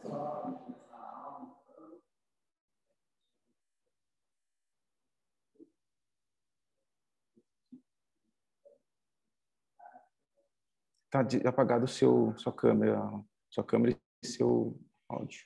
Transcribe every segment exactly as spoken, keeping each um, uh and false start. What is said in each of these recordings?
Está apagado o seu, sua câmera, sua câmera e seu áudio.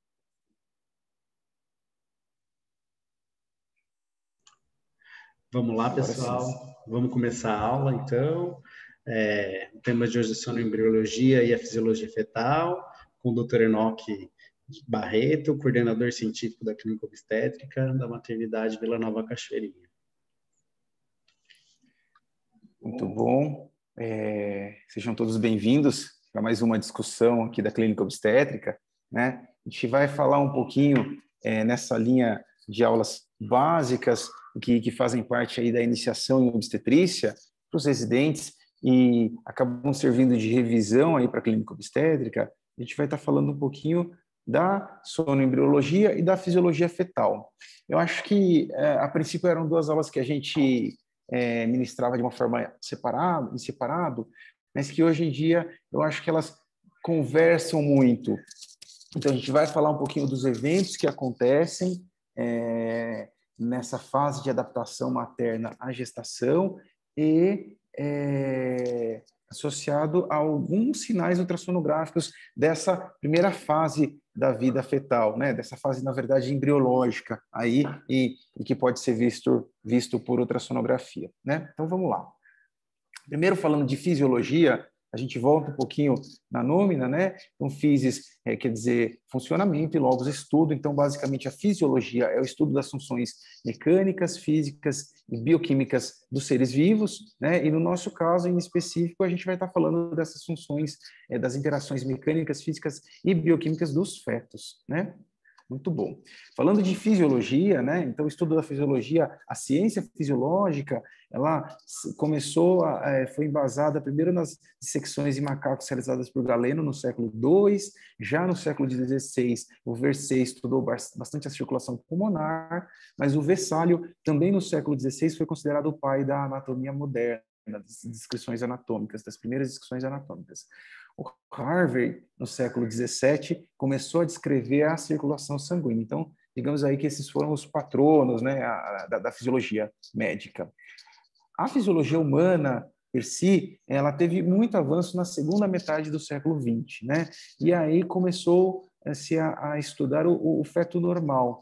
Vamos lá, pessoal. Vamos começar a aula, então. É, o tema de hoje é sonoembriologia e a fisiologia fetal, com o doutor Enoque Barreto, coordenador científico da Clínica Obstétrica da Maternidade Vila Nova Cachoeirinha. Muito bom. É, sejam todos bem-vindos para mais uma discussão aqui da Clínica Obstétrica, né? A gente vai falar um pouquinho é, nessa linha de aulas básicas que, que fazem parte aí da iniciação em obstetrícia para os residentes e acabam servindo de revisão aí para a Clínica Obstétrica. A gente vai estar falando um pouquinho da sonoembriologia e da fisiologia fetal. Eu acho que, é, a princípio, eram duas aulas que a gente É, ministrava de uma forma separada, em separado, mas que hoje em dia eu acho que elas conversam muito. Então, a gente vai falar um pouquinho dos eventos que acontecem é, nessa fase de adaptação materna à gestação e é, associado a alguns sinais ultrassonográficos dessa primeira fase da vida fetal, né? Dessa fase, na verdade, embriológica aí e, e que pode ser visto, visto por ultrassonografia, né? Então, vamos lá. Primeiro, falando de fisiologia, a gente volta um pouquinho na nômina, né? Então, physis é, quer dizer funcionamento e logos estudo. Então, basicamente, a fisiologia é o estudo das funções mecânicas, físicas e bioquímicas dos seres vivos, né? E no nosso caso, em específico, a gente vai estar falando dessas funções, é, das interações mecânicas, físicas e bioquímicas dos fetos, né? Muito bom. Falando de fisiologia, né? Então, o estudo da fisiologia, a ciência fisiológica, ela começou, a, é, foi embasada primeiro nas dissecções em macacos realizadas por Galeno no século dois, já no século dezesseis, o Versey estudou bastante a circulação pulmonar, mas o Vesálio, também no século dezesseis, foi considerado o pai da anatomia moderna, das descrições anatômicas, das primeiras descrições anatômicas. O Harvey, no século dezessete, começou a descrever a circulação sanguínea. Então, digamos aí que esses foram os patronos, né, a, da, da fisiologia médica. A fisiologia humana, per si, ela teve muito avanço na segunda metade do século vinte, né? E aí começou-se a, a estudar o, o feto normal.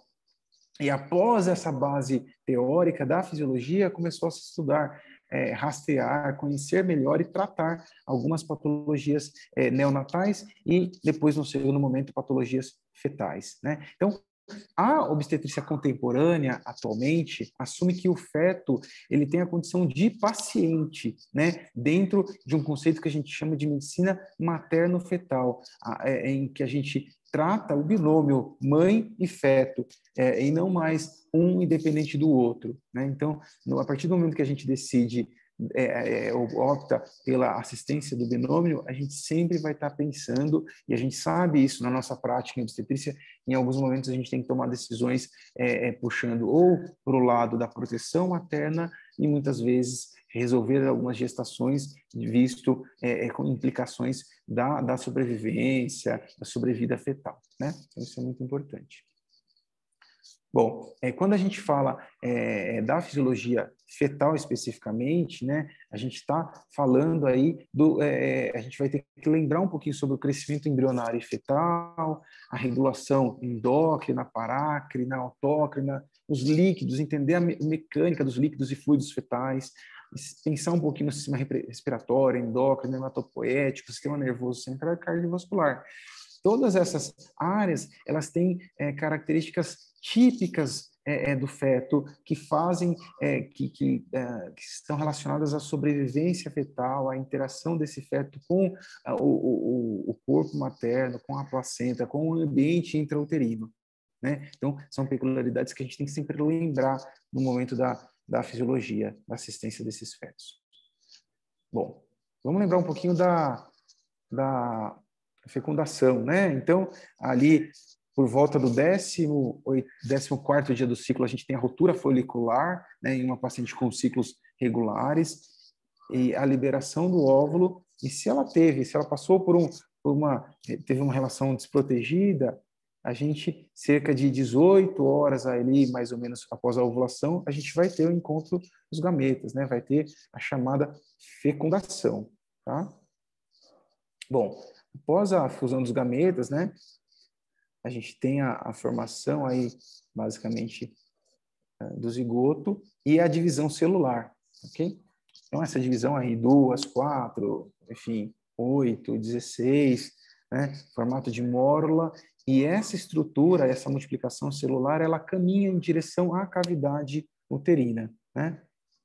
E após essa base teórica da fisiologia, começou a se estudar, é, rastrear, conhecer melhor e tratar algumas patologias é, neonatais e depois, no segundo momento, patologias fetais, né? Então, a obstetrícia contemporânea, atualmente, assume que o feto ele tem a condição de paciente, né, dentro de um conceito que a gente chama de medicina materno-fetal, em que a gente trata o binômio mãe e feto, é, e não mais um independente do outro, né? Então, no, a partir do momento que a gente decide É, é, opta pela assistência do binômio, a gente sempre vai estar pensando, e a gente sabe isso na nossa prática em obstetrícia, em alguns momentos a gente tem que tomar decisões é, é, puxando ou para o lado da proteção materna e muitas vezes resolver algumas gestações visto é, é, com implicações da, da sobrevivência, da sobrevida fetal, né? Então isso é muito importante. Bom, é, quando a gente fala é, da fisiologia fetal especificamente, né, a gente está falando aí do, é, a gente vai ter que lembrar um pouquinho sobre o crescimento embrionário e fetal, a regulação endócrina, parácrina, autócrina, os líquidos, entender a me mecânica dos líquidos e fluidos fetais, pensar um pouquinho no sistema respiratório, endócrino, hematopoético, sistema nervoso central e cardiovascular. Todas essas áreas, elas têm é, características típicas é, é, do feto que fazem, é, que, que, é, que estão relacionadas à sobrevivência fetal, à interação desse feto com a, o, o, o corpo materno, com a placenta, com o ambiente intrauterino, né? Então, são peculiaridades que a gente tem que sempre lembrar no momento da, da fisiologia, da assistência desses fetos. Bom, vamos lembrar um pouquinho da... da fecundação, né? Então, ali, por volta do décimo, décimo quarto dia do ciclo, a gente tem a ruptura folicular, né, em uma paciente com ciclos regulares, e a liberação do óvulo, e se ela teve, se ela passou por um, uma, teve uma relação desprotegida, a gente, cerca de dezoito horas ali, mais ou menos, após a ovulação, a gente vai ter o encontro dos gametas, né? Vai ter a chamada fecundação, tá? Bom, após a fusão dos gametas, né? A gente tem a, a formação aí, basicamente, do zigoto e a divisão celular, ok? Então, essa divisão aí, duas, quatro, enfim, oito, dezesseis, né? Formato de mórula. E essa estrutura, essa multiplicação celular, ela caminha em direção à cavidade uterina, né?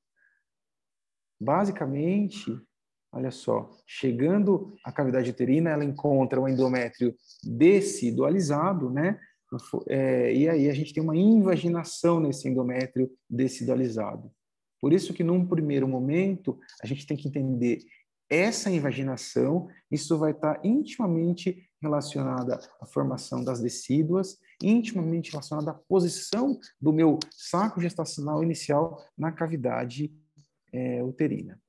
Basicamente, olha só, chegando à cavidade uterina, ela encontra o endométrio decidualizado, né? É, e aí a gente tem uma invaginação nesse endométrio decidualizado. Por isso que, num primeiro momento, a gente tem que entender essa invaginação, isso vai estar intimamente relacionada à formação das decíduas, intimamente relacionada à posição do meu saco gestacional inicial na cavidade é, uterina.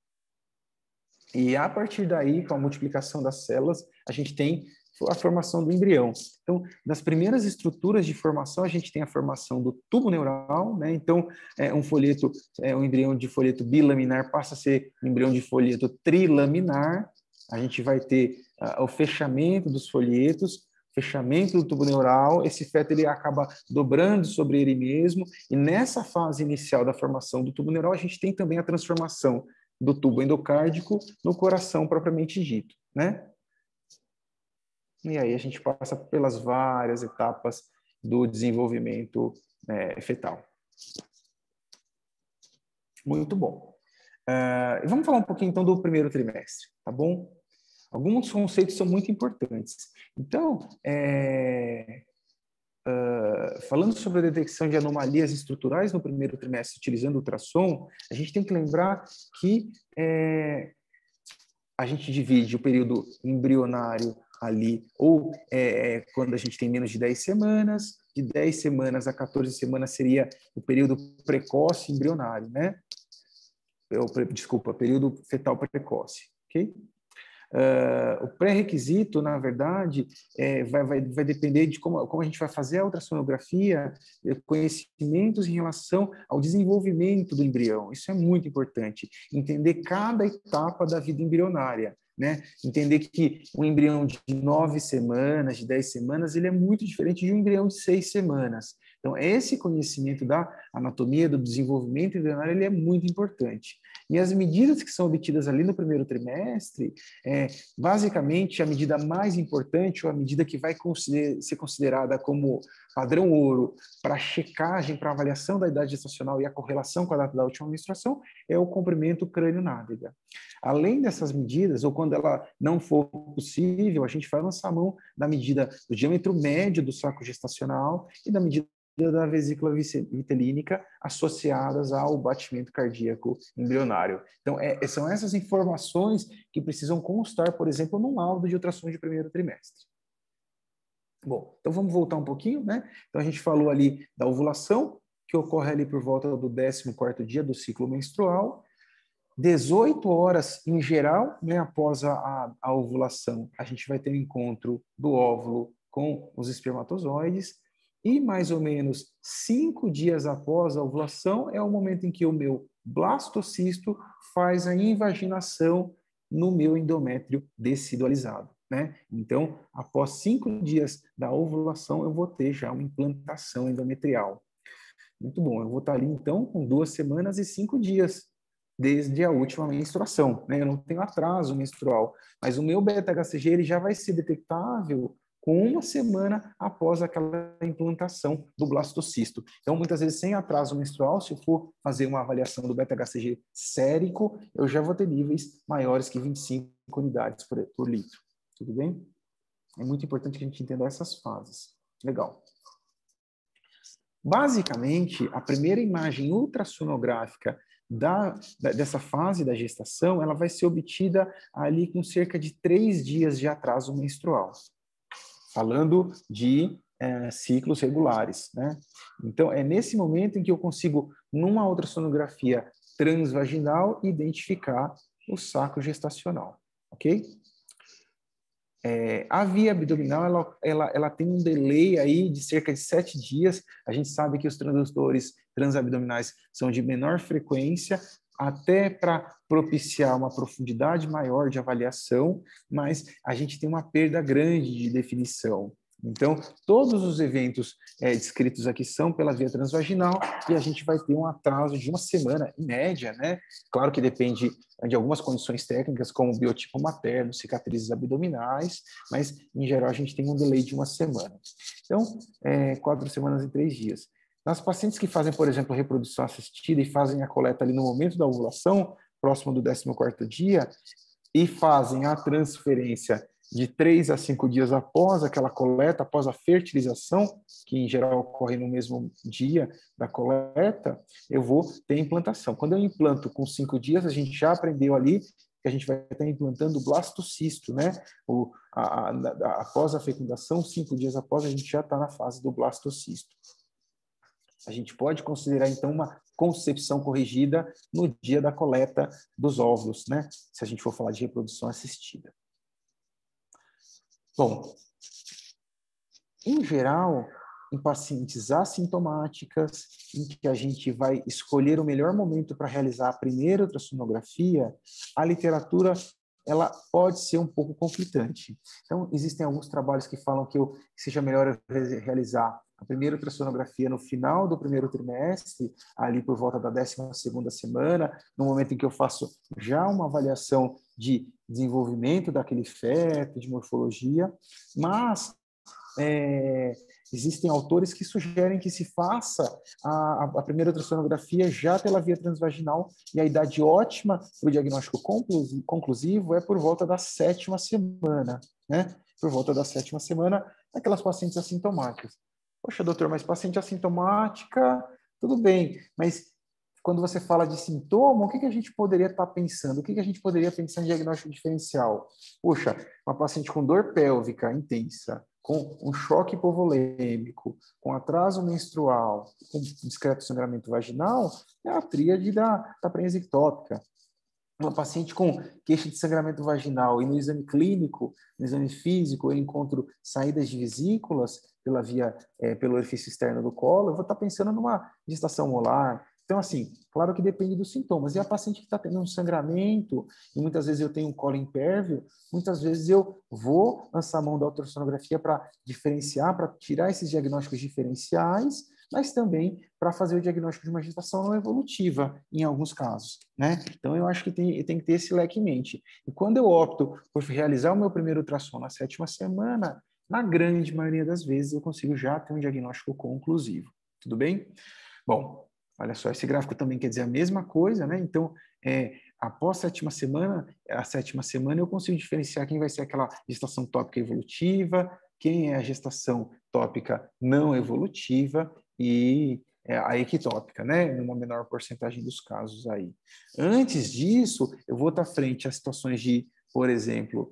E a partir daí, com a multiplicação das células, a gente tem a formação do embrião. Então, das primeiras estruturas de formação, a gente tem a formação do tubo neural, né? Então, é, um folheto, é, um embrião de folheto bilaminar passa a ser um embrião de folheto trilaminar. A gente vai ter uh, o fechamento dos folhetos, fechamento do tubo neural. Esse feto ele acaba dobrando sobre ele mesmo. E nessa fase inicial da formação do tubo neural, a gente tem também a transformação do tubo endocárdico no coração propriamente dito, né? E aí a gente passa pelas várias etapas do desenvolvimento é, fetal. Muito bom. Uh, vamos falar um pouquinho, então, do primeiro trimestre, tá bom? Alguns conceitos são muito importantes. Então, é, uh, falando sobre a detecção de anomalias estruturais no primeiro trimestre utilizando ultrassom, a gente tem que lembrar que é, a gente divide o período embrionário ali, ou é, quando a gente tem menos de dez semanas, de dez semanas a quatorze semanas seria o período precoce embrionário, né? Eu, desculpa, período fetal precoce, ok? Uh, o pré-requisito, na verdade, é, vai, vai, vai depender de como, como a gente vai fazer a ultrassonografia, conhecimentos em relação ao desenvolvimento do embrião. Isso é muito importante. Entender cada etapa da vida embrionária, né? Entender que um embrião de nove semanas, de dez semanas, ele é muito diferente de um embrião de seis semanas. Então, esse conhecimento da anatomia, do desenvolvimento embrionário, ele é muito importante. E as medidas que são obtidas ali no primeiro trimestre, é, basicamente, a medida mais importante, ou a medida que vai consider, ser considerada como padrão ouro para checagem, para avaliação da idade gestacional e a correlação com a data da última menstruação, é o comprimento crânio-nádega. Além dessas medidas, ou quando ela não for possível, a gente vai lançar a mão da medida do diâmetro médio do saco gestacional e da medida da vesícula vitelínica associadas ao batimento cardíaco embrionário. Então, é, são essas informações que precisam constar, por exemplo, num laudo de ultrassom de primeiro trimestre. Bom, então vamos voltar um pouquinho, né? Então, a gente falou ali da ovulação, que ocorre ali por volta do décimo quarto dia do ciclo menstrual. dezoito horas, em geral, né, após a, a, a ovulação, a gente vai ter um encontro do óvulo com os espermatozoides. E mais ou menos cinco dias após a ovulação é o momento em que o meu blastocisto faz a invaginação no meu endométrio decidualizado, né? Então, após cinco dias da ovulação, eu vou ter já uma implantação endometrial. Muito bom, eu vou estar ali, então, com duas semanas e cinco dias desde a última menstruação, né? Eu não tenho atraso menstrual, mas o meu beta-H C G ele já vai ser detectável com uma semana após aquela implantação do blastocisto. Então, muitas vezes, sem atraso menstrual, se eu for fazer uma avaliação do beta-H C G sérico, eu já vou ter níveis maiores que vinte e cinco unidades por, por litro. Tudo bem? É muito importante que a gente entenda essas fases. Legal. Basicamente, a primeira imagem ultrassonográfica da, da, dessa fase da gestação, ela vai ser obtida ali com cerca de três dias de atraso menstrual. Falando de é, ciclos regulares, né? Então, é nesse momento em que eu consigo, numa ultrassonografia transvaginal, identificar o saco gestacional, ok? É, a via abdominal, ela, ela, ela tem um delay aí de cerca de sete dias. A gente sabe que os transdutores transabdominais são de menor frequência, até para propiciar uma profundidade maior de avaliação, mas a gente tem uma perda grande de definição. Então, todos os eventos é, descritos aqui são pela via transvaginal e a gente vai ter um atraso de uma semana, em média, né? Claro que depende de algumas condições técnicas, como biotipo materno, cicatrizes abdominais, mas, em geral, a gente tem um delay de uma semana. Então, é, quatro semanas em três dias. Nas pacientes que fazem, por exemplo, reprodução assistida e fazem a coleta ali no momento da ovulação, próximo do décimo quarto dia, e fazem a transferência de três a cinco dias após aquela coleta, após a fertilização, que em geral ocorre no mesmo dia da coleta, eu vou ter implantação. Quando eu implanto com cinco dias, a gente já aprendeu ali que a gente vai estar implantando o blastocisto, né? O, a, a, a, após a fecundação, cinco dias após, a gente já está na fase do blastocisto. A gente pode considerar, então, uma concepção corrigida no dia da coleta dos óvulos, né? Se a gente for falar de reprodução assistida. Bom, em geral, em pacientes assintomáticas, em que a gente vai escolher o melhor momento para realizar a primeira ultrassonografia, a literatura ela pode ser um pouco conflitante. Então, existem alguns trabalhos que falam que, eu, que seja melhor realizar a primeira ultrassonografia no final do primeiro trimestre, ali por volta da décima segunda semana, no momento em que eu faço já uma avaliação de desenvolvimento daquele feto, de morfologia, mas é, existem autores que sugerem que se faça a, a primeira ultrassonografia já pela via transvaginal, e a idade ótima para o diagnóstico conclusivo é por volta da sétima semana, né? Por volta da sétima semana, aquelas pacientes assintomáticas. Poxa, doutor, mas paciente assintomática, tudo bem, mas quando você fala de sintoma, o que, que a gente poderia estar pensando? O que, que a gente poderia pensar em diagnóstico diferencial? Poxa, uma paciente com dor pélvica intensa, com um choque hipovolêmico, com atraso menstrual, com discreto sangramento vaginal, é a tríade da, da prensa ectópica. Uma paciente com queixa de sangramento vaginal e no exame clínico, no exame físico, eu encontro saídas de vesículas pela via, é, pelo orifício externo do colo, eu vou estar pensando numa gestação molar. Então, assim, claro que depende dos sintomas. E a paciente que está tendo um sangramento, e muitas vezes eu tenho um colo impérvio, muitas vezes eu vou lançar a mão da ultrassonografia para diferenciar, para tirar esses diagnósticos diferenciais, mas também para fazer o diagnóstico de uma gestação não evolutiva, em alguns casos, né? Então, eu acho que tem, tem que ter esse leque em mente. E quando eu opto por realizar o meu primeiro ultrassom na sétima semana, na grande maioria das vezes eu consigo já ter um diagnóstico conclusivo. Tudo bem? Bom, olha só, esse gráfico também quer dizer a mesma coisa, né? Então, é, após a sétima semana, a sétima semana eu consigo diferenciar quem vai ser aquela gestação tópica evolutiva, quem é a gestação tópica não evolutiva e a ectópica, né? Numa menor porcentagem dos casos aí. Antes disso, eu vou estar frente a situações de, por exemplo,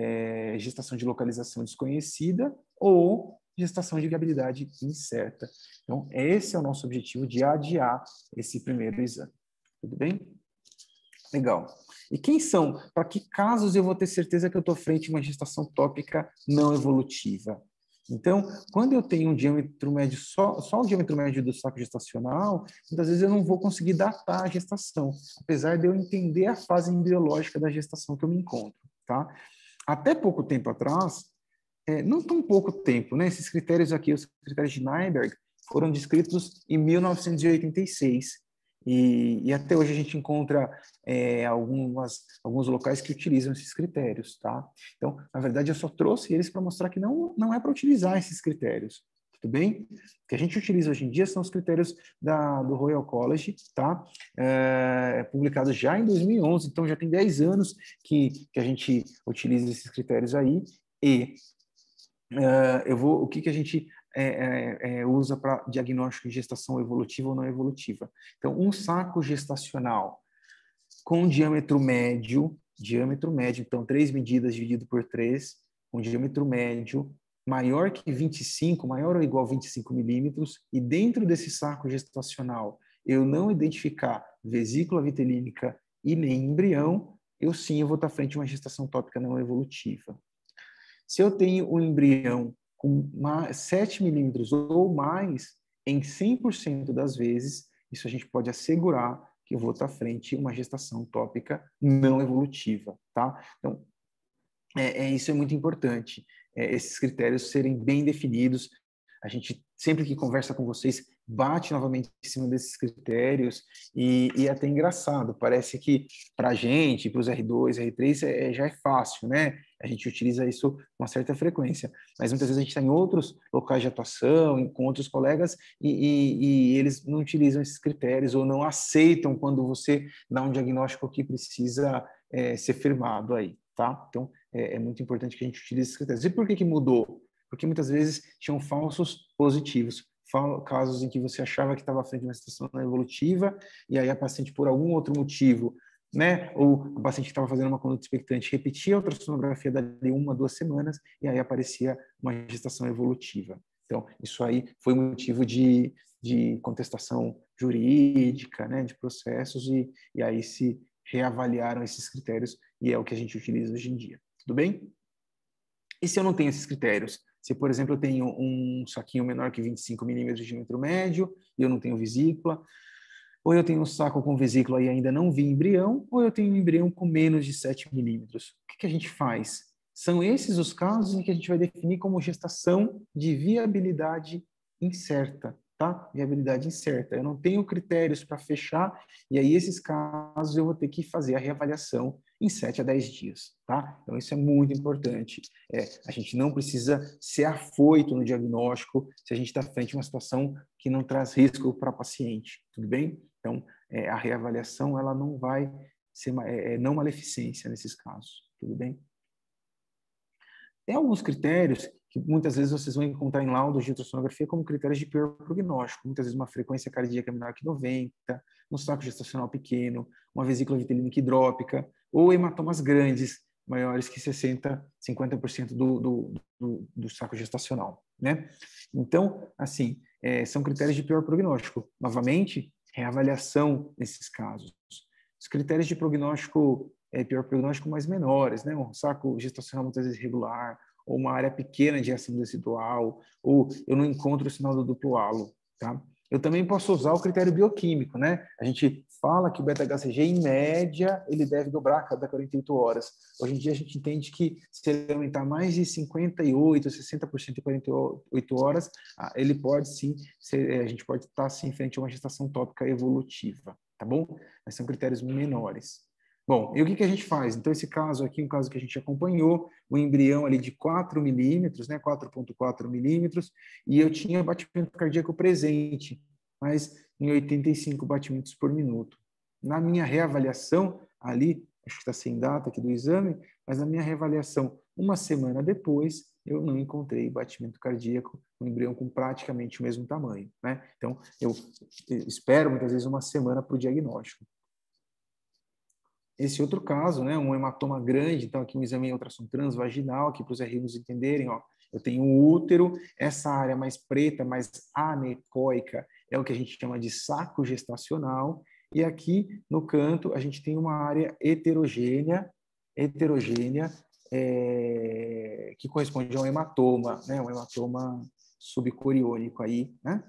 é, gestação de localização desconhecida ou gestação de viabilidade incerta. Então, esse é o nosso objetivo de adiar esse primeiro exame. Tudo bem? Legal. E quem são? Para que casos eu vou ter certeza que eu estou frente a uma gestação tópica não evolutiva? Então, quando eu tenho um diâmetro médio, só, só o diâmetro médio do saco gestacional, muitas vezes eu não vou conseguir datar a gestação, apesar de eu entender a fase embriológica da gestação que eu me encontro, tá? Até pouco tempo atrás, é, não tão pouco tempo, né? Esses critérios aqui, os critérios de Nyberg, foram descritos em mil novecentos e oitenta e seis. E, e até hoje a gente encontra é, algumas, alguns locais que utilizam esses critérios, tá? Então, na verdade, eu só trouxe eles para mostrar que não, não é para utilizar esses critérios, tudo bem? O que a gente utiliza hoje em dia são os critérios da, do Royal College, tá? É, publicados já em dois mil e onze, então já tem dez anos que, que a gente utiliza esses critérios aí, e Uh, eu vou, o que, que a gente é, é, é, usa para diagnóstico de gestação evolutiva ou não evolutiva? Então, um saco gestacional com diâmetro médio, diâmetro médio, então, três medidas dividido por três, com diâmetro médio, maior que vinte e cinco, maior ou igual a vinte e cinco milímetros, e dentro desse saco gestacional eu não identificar vesícula vitelínica e nem embrião, eu sim eu vou estar frente a uma gestação tópica não evolutiva. Se eu tenho um embrião com sete milímetros ou mais, em cem por cento das vezes, isso a gente pode assegurar que eu vou estar frente a uma gestação tópica não evolutiva, tá? Então, é, é, isso é muito importante, é, esses critérios serem bem definidos. A gente, sempre que conversa com vocês, bate novamente em cima desses critérios e, e é até engraçado, parece que para a gente, para os R dois, R três, é, já é fácil, né? A gente utiliza isso com uma certa frequência, mas muitas vezes a gente está em outros locais de atuação, com outros colegas, e, e, e eles não utilizam esses critérios ou não aceitam quando você dá um diagnóstico que precisa é, ser firmado aí, tá? Então, é, é muito importante que a gente utilize esses critérios. E por que que mudou? Porque muitas vezes tinham falsos positivos, casos em que você achava que estava à frente de uma situação evolutiva e aí a paciente, por algum outro motivo, né, ou o paciente que estava fazendo uma conduta expectante repetia a ultrassonografia dali uma, duas semanas e aí aparecia uma gestação evolutiva. Então, isso aí foi motivo de, de contestação jurídica, né, de processos e, e aí se reavaliaram esses critérios e é o que a gente utiliza hoje em dia. Tudo bem? E se eu não tenho esses critérios? Se, por exemplo, eu tenho um saquinho menor que vinte e cinco milímetros de diâmetro médio e eu não tenho vesícula, ou eu tenho um saco com vesícula e ainda não vi embrião, ou eu tenho um embrião com menos de sete milímetros. O que, que a gente faz? São esses os casos em que a gente vai definir como gestação de viabilidade incerta, tá? Viabilidade incerta. Eu não tenho critérios para fechar, e aí esses casos eu vou ter que fazer a reavaliação em sete a dez dias, tá? Então isso é muito importante. É, a gente não precisa ser afoito no diagnóstico se a gente está frente a uma situação que não traz risco para o paciente, tudo bem? Então, é, a reavaliação ela não vai ser é, é não maleficência nesses casos, tudo bem? Tem alguns critérios que muitas vezes vocês vão encontrar em laudos de ultrassonografia como critérios de pior prognóstico. Muitas vezes uma frequência cardíaca menor que noventa, um saco gestacional pequeno, uma vesícula vitilínica hidrópica, ou hematomas grandes, maiores que sessenta, cinquenta por cento do, do, do, do saco gestacional, né? Então, assim, é, são critérios de pior prognóstico. Novamente, reavaliação nesses casos. Os critérios de prognóstico, é, pior prognóstico mais menores, né? Um saco gestacional muitas vezes irregular, ou uma área pequena de ação residual, ou eu não encontro o sinal do duplo halo, tá? Eu também posso usar o critério bioquímico, né? A gente fala que o beta-H C G, em média, ele deve dobrar a cada quarenta e oito horas. Hoje em dia, a gente entende que se ele aumentar mais de cinquenta e oito, sessenta por cento em quarenta e oito horas, ele pode sim, ser, a gente pode estar sim, frente a uma gestação tópica evolutiva, tá bom? Mas são critérios menores. Bom, e o que, que a gente faz? Então, esse caso aqui, um caso que a gente acompanhou, o embrião ali de quatro milímetros, né, quatro vírgula quatro milímetros, e eu tinha batimento cardíaco presente, mas em oitenta e cinco batimentos por minuto. Na minha reavaliação, ali, acho que está sem data aqui do exame, mas na minha reavaliação, uma semana depois, eu não encontrei batimento cardíaco no embrião com praticamente o mesmo tamanho, né? Então, eu espero muitas vezes uma semana para o diagnóstico. Esse outro caso, né, um hematoma grande, então aqui um exame em ultrassom transvaginal, aqui para os R uns entenderem, ó, eu tenho um útero, essa área mais preta, mais anecoica, é o que a gente chama de saco gestacional, e aqui no canto a gente tem uma área heterogênea, heterogênea, é, que corresponde a um hematoma, né, um hematoma subcoriônico aí, né?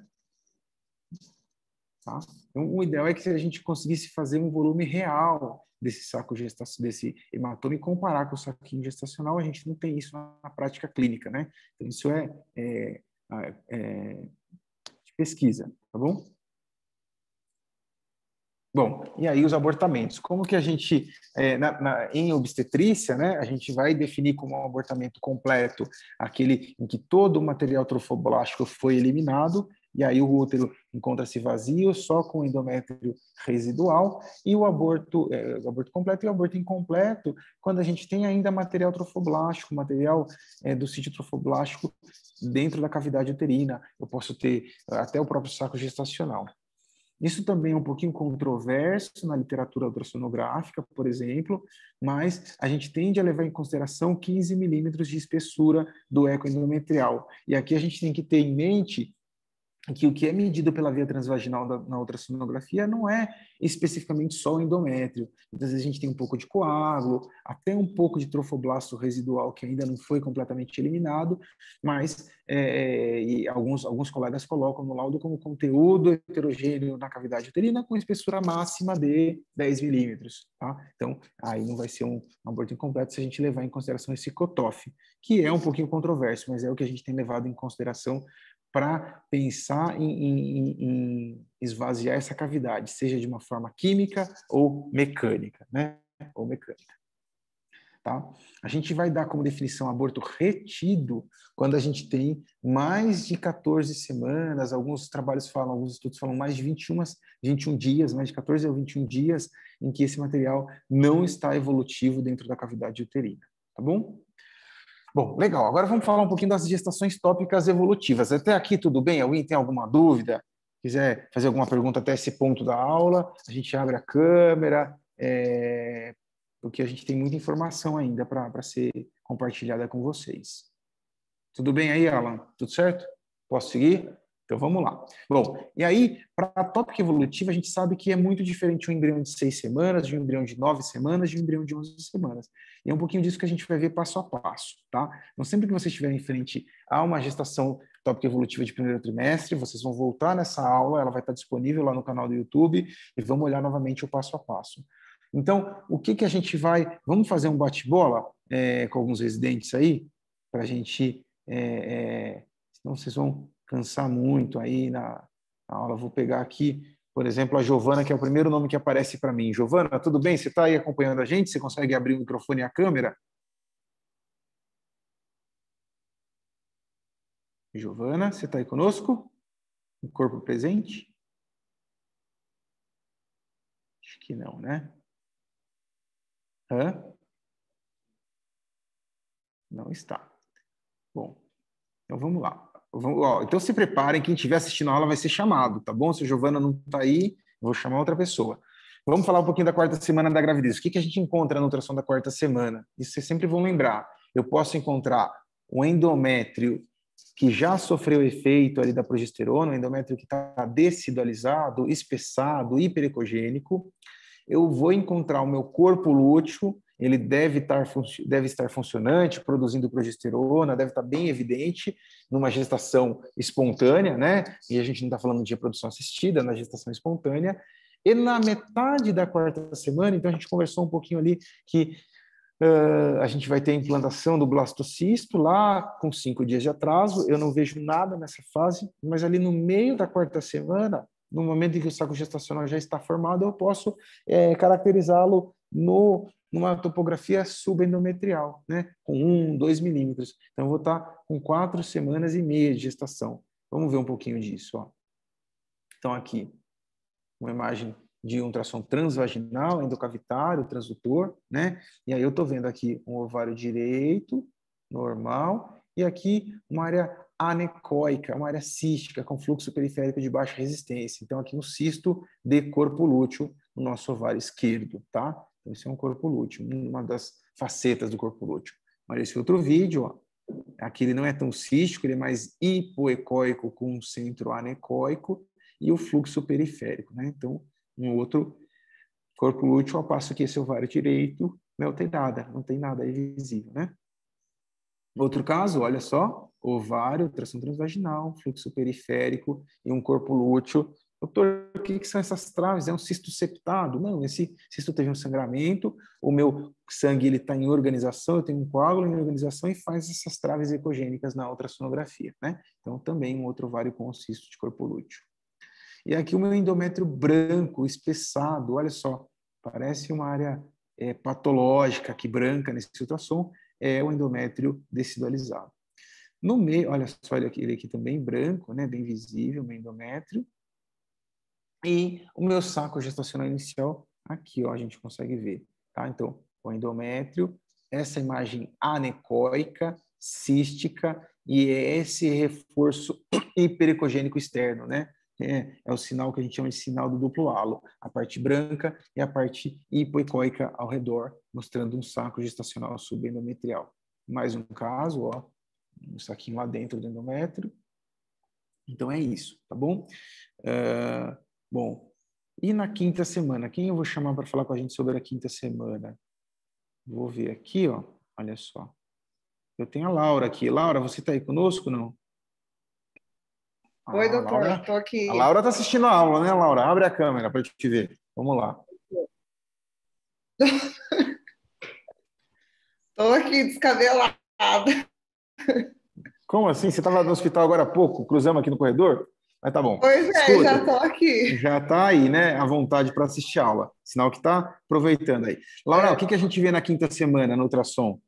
Tá? Então, o ideal é que a gente conseguisse fazer um volume real desse saco gestacional, desse hematoma e comparar com o saquinho gestacional. A gente não tem isso na prática clínica, né? Então, isso é, é, é de pesquisa, tá bom? Bom, e aí os abortamentos. Como que a gente, é, na, na, em obstetrícia, né, a gente vai definir como um abortamento completo aquele em que todo o material trofoblástico foi eliminado, e aí o útero encontra-se vazio, só com endométrio residual, e o aborto, é, o aborto completo e o aborto incompleto, quando a gente tem ainda material trofoblástico, material é, do sítio trofoblástico dentro da cavidade uterina. Eu posso ter até o próprio saco gestacional. Isso também é um pouquinho controverso na literatura ultrassonográfica, por exemplo, mas a gente tende a levar em consideração quinze milímetros de espessura do eco endometrial. E aqui a gente tem que ter em mente que o que é medido pela via transvaginal da, na ultrassonografia não é especificamente só o endométrio. Muitas vezes a gente tem um pouco de coágulo, até um pouco de trofoblasto residual que ainda não foi completamente eliminado, mas é, e alguns, alguns colegas colocam no laudo como conteúdo heterogêneo na cavidade uterina com espessura máxima de dez milímetros. Tá? Então, aí não vai ser um aborto incompleto se a gente levar em consideração esse cutoff, que é um pouquinho controverso, mas é o que a gente tem levado em consideração para pensar em, em, em esvaziar essa cavidade, seja de uma forma química ou mecânica, né? Ou mecânica. Tá? A gente vai dar como definição aborto retido quando a gente tem mais de quatorze semanas, alguns trabalhos falam, alguns estudos falam mais de vinte e um, vinte e um dias, mais de quatorze ou vinte e um dias em que esse material não está evolutivo dentro da cavidade uterina, tá bom? Bom, legal. Agora vamos falar um pouquinho das gestações tópicas evolutivas. Até aqui tudo bem? Alguém tem alguma dúvida? Quiser fazer alguma pergunta até esse ponto da aula, a gente abre a câmera, é... porque a gente tem muita informação ainda para ser compartilhada com vocês. Tudo bem aí, Alan? Tudo certo? Posso seguir? Então vamos lá. Bom, e aí, para a tópica evolutiva, a gente sabe que é muito diferente um embrião de seis semanas, de um embrião de nove semanas, de um embrião de onze semanas. E é um pouquinho disso que a gente vai ver passo a passo, tá? Então, sempre que vocês estiverem em frente a uma gestação tópica evolutiva de primeiro trimestre, vocês vão voltar nessa aula, ela vai estar disponível lá no canal do YouTube, e vamos olhar novamente o passo a passo. Então, o que, que a gente vai... Vamos fazer um bate-bola é, com alguns residentes aí, para a gente... É, é, senão vocês vão cansar muito aí na, na aula. Vou pegar aqui, por exemplo, a Giovana, que é o primeiro nome que aparece para mim. Giovana, tudo bem? Você está aí acompanhando a gente? Você consegue abrir o microfone e a câmera? Giovana, você está aí conosco? No corpo presente? Acho que não, né? Hã? Não está. Bom, então vamos lá. Vamos, ó, então se preparem, quem estiver assistindo a aula vai ser chamado, tá bom? Se a Giovana não está aí, eu vou chamar outra pessoa. Vamos falar um pouquinho da quarta semana da gravidez. O que, que a gente encontra na ultrassom da quarta semana? Isso vocês sempre vão lembrar. Eu posso encontrar o endométrio que já sofreu efeito ali da progesterona, o endométrio que está descidalizado, espessado, hiperecogênico. Eu vou encontrar o meu corpo lúteo, ele deve estar, deve estar funcionante, produzindo progesterona, deve estar bem evidente numa gestação espontânea, né? E a gente não está falando de reprodução assistida, na gestação espontânea. E na metade da quarta semana, então a gente conversou um pouquinho ali que uh, a gente vai ter a implantação do blastocisto lá com cinco dias de atraso. Eu não vejo nada nessa fase, mas ali no meio da quarta semana, no momento em que o saco gestacional já está formado, eu posso é, caracterizá-lo no, numa topografia subendometrial, né? Com um, dois milímetros. Então, eu vou estar com quatro semanas e meia de gestação. Vamos ver um pouquinho disso. Ó. Então, aqui, uma imagem de ultrassom transvaginal, endocavitário, transdutor, né? E aí eu estou vendo aqui um ovário direito, normal, e aqui uma área anecóica, uma área cística, com fluxo periférico de baixa resistência. Então, aqui um cisto de corpo lúteo no nosso ovário esquerdo, tá? Então, esse é um corpo lúteo, uma das facetas do corpo lúteo. Mas esse outro vídeo, ó, aqui ele não é tão cístico, ele é mais hipoecóico com um centro anecóico e o fluxo periférico, né? Então, um outro corpo lúteo, ao passo que esse ovário direito não tem nada, não tem nada aí visível, né? Outro caso, olha só, ovário, tração transvaginal, fluxo periférico e um corpo lúteo. Doutor, o que são essas traves? É um cisto septado? Não, esse cisto teve um sangramento, o meu sangue está em organização, eu tenho um coágulo em organização e faz essas traves ecogênicas na ultrassonografia, né? Então, também um outro ovário com cisto de corpo lúteo. E aqui o meu endométrio branco, espessado, olha só, parece uma área é, patológica aqui branca nesse ultrassom, é o endométrio descidalizado. No meio, olha só, ele aqui, ele aqui também branco, né, bem visível, meu endométrio. E o meu saco gestacional inicial, aqui, ó, a gente consegue ver, tá? Então, o endométrio, essa imagem anecóica, cística, e é esse reforço hiperecogênico externo, né? É, é o sinal que a gente chama de sinal do duplo halo, a parte branca e a parte hipoecóica ao redor, mostrando um saco gestacional subendometrial. Mais um caso, ó, um saquinho lá dentro do endométrio. Então, é isso, tá bom? Uh, bom, e na quinta semana? Quem eu vou chamar para falar com a gente sobre a quinta semana? Vou ver aqui, ó. Olha só. Eu tenho a Laura aqui. Laura, você está aí conosco, não? Oi, Ah, doutor, Laura, estou aqui. A Laura está assistindo a aula, né, Laura? Abre a câmera para eu te ver. Vamos lá. Estou aqui descabelada. Como assim? Você estava no hospital agora há pouco? Cruzamos aqui no corredor? Mas tá bom. Pois é, Escuta, já estou aqui. já está aí, né? À vontade para assistir a aula. Sinal que está aproveitando aí. Laura, É. o que, que a gente vê na quinta semana no ultrassom?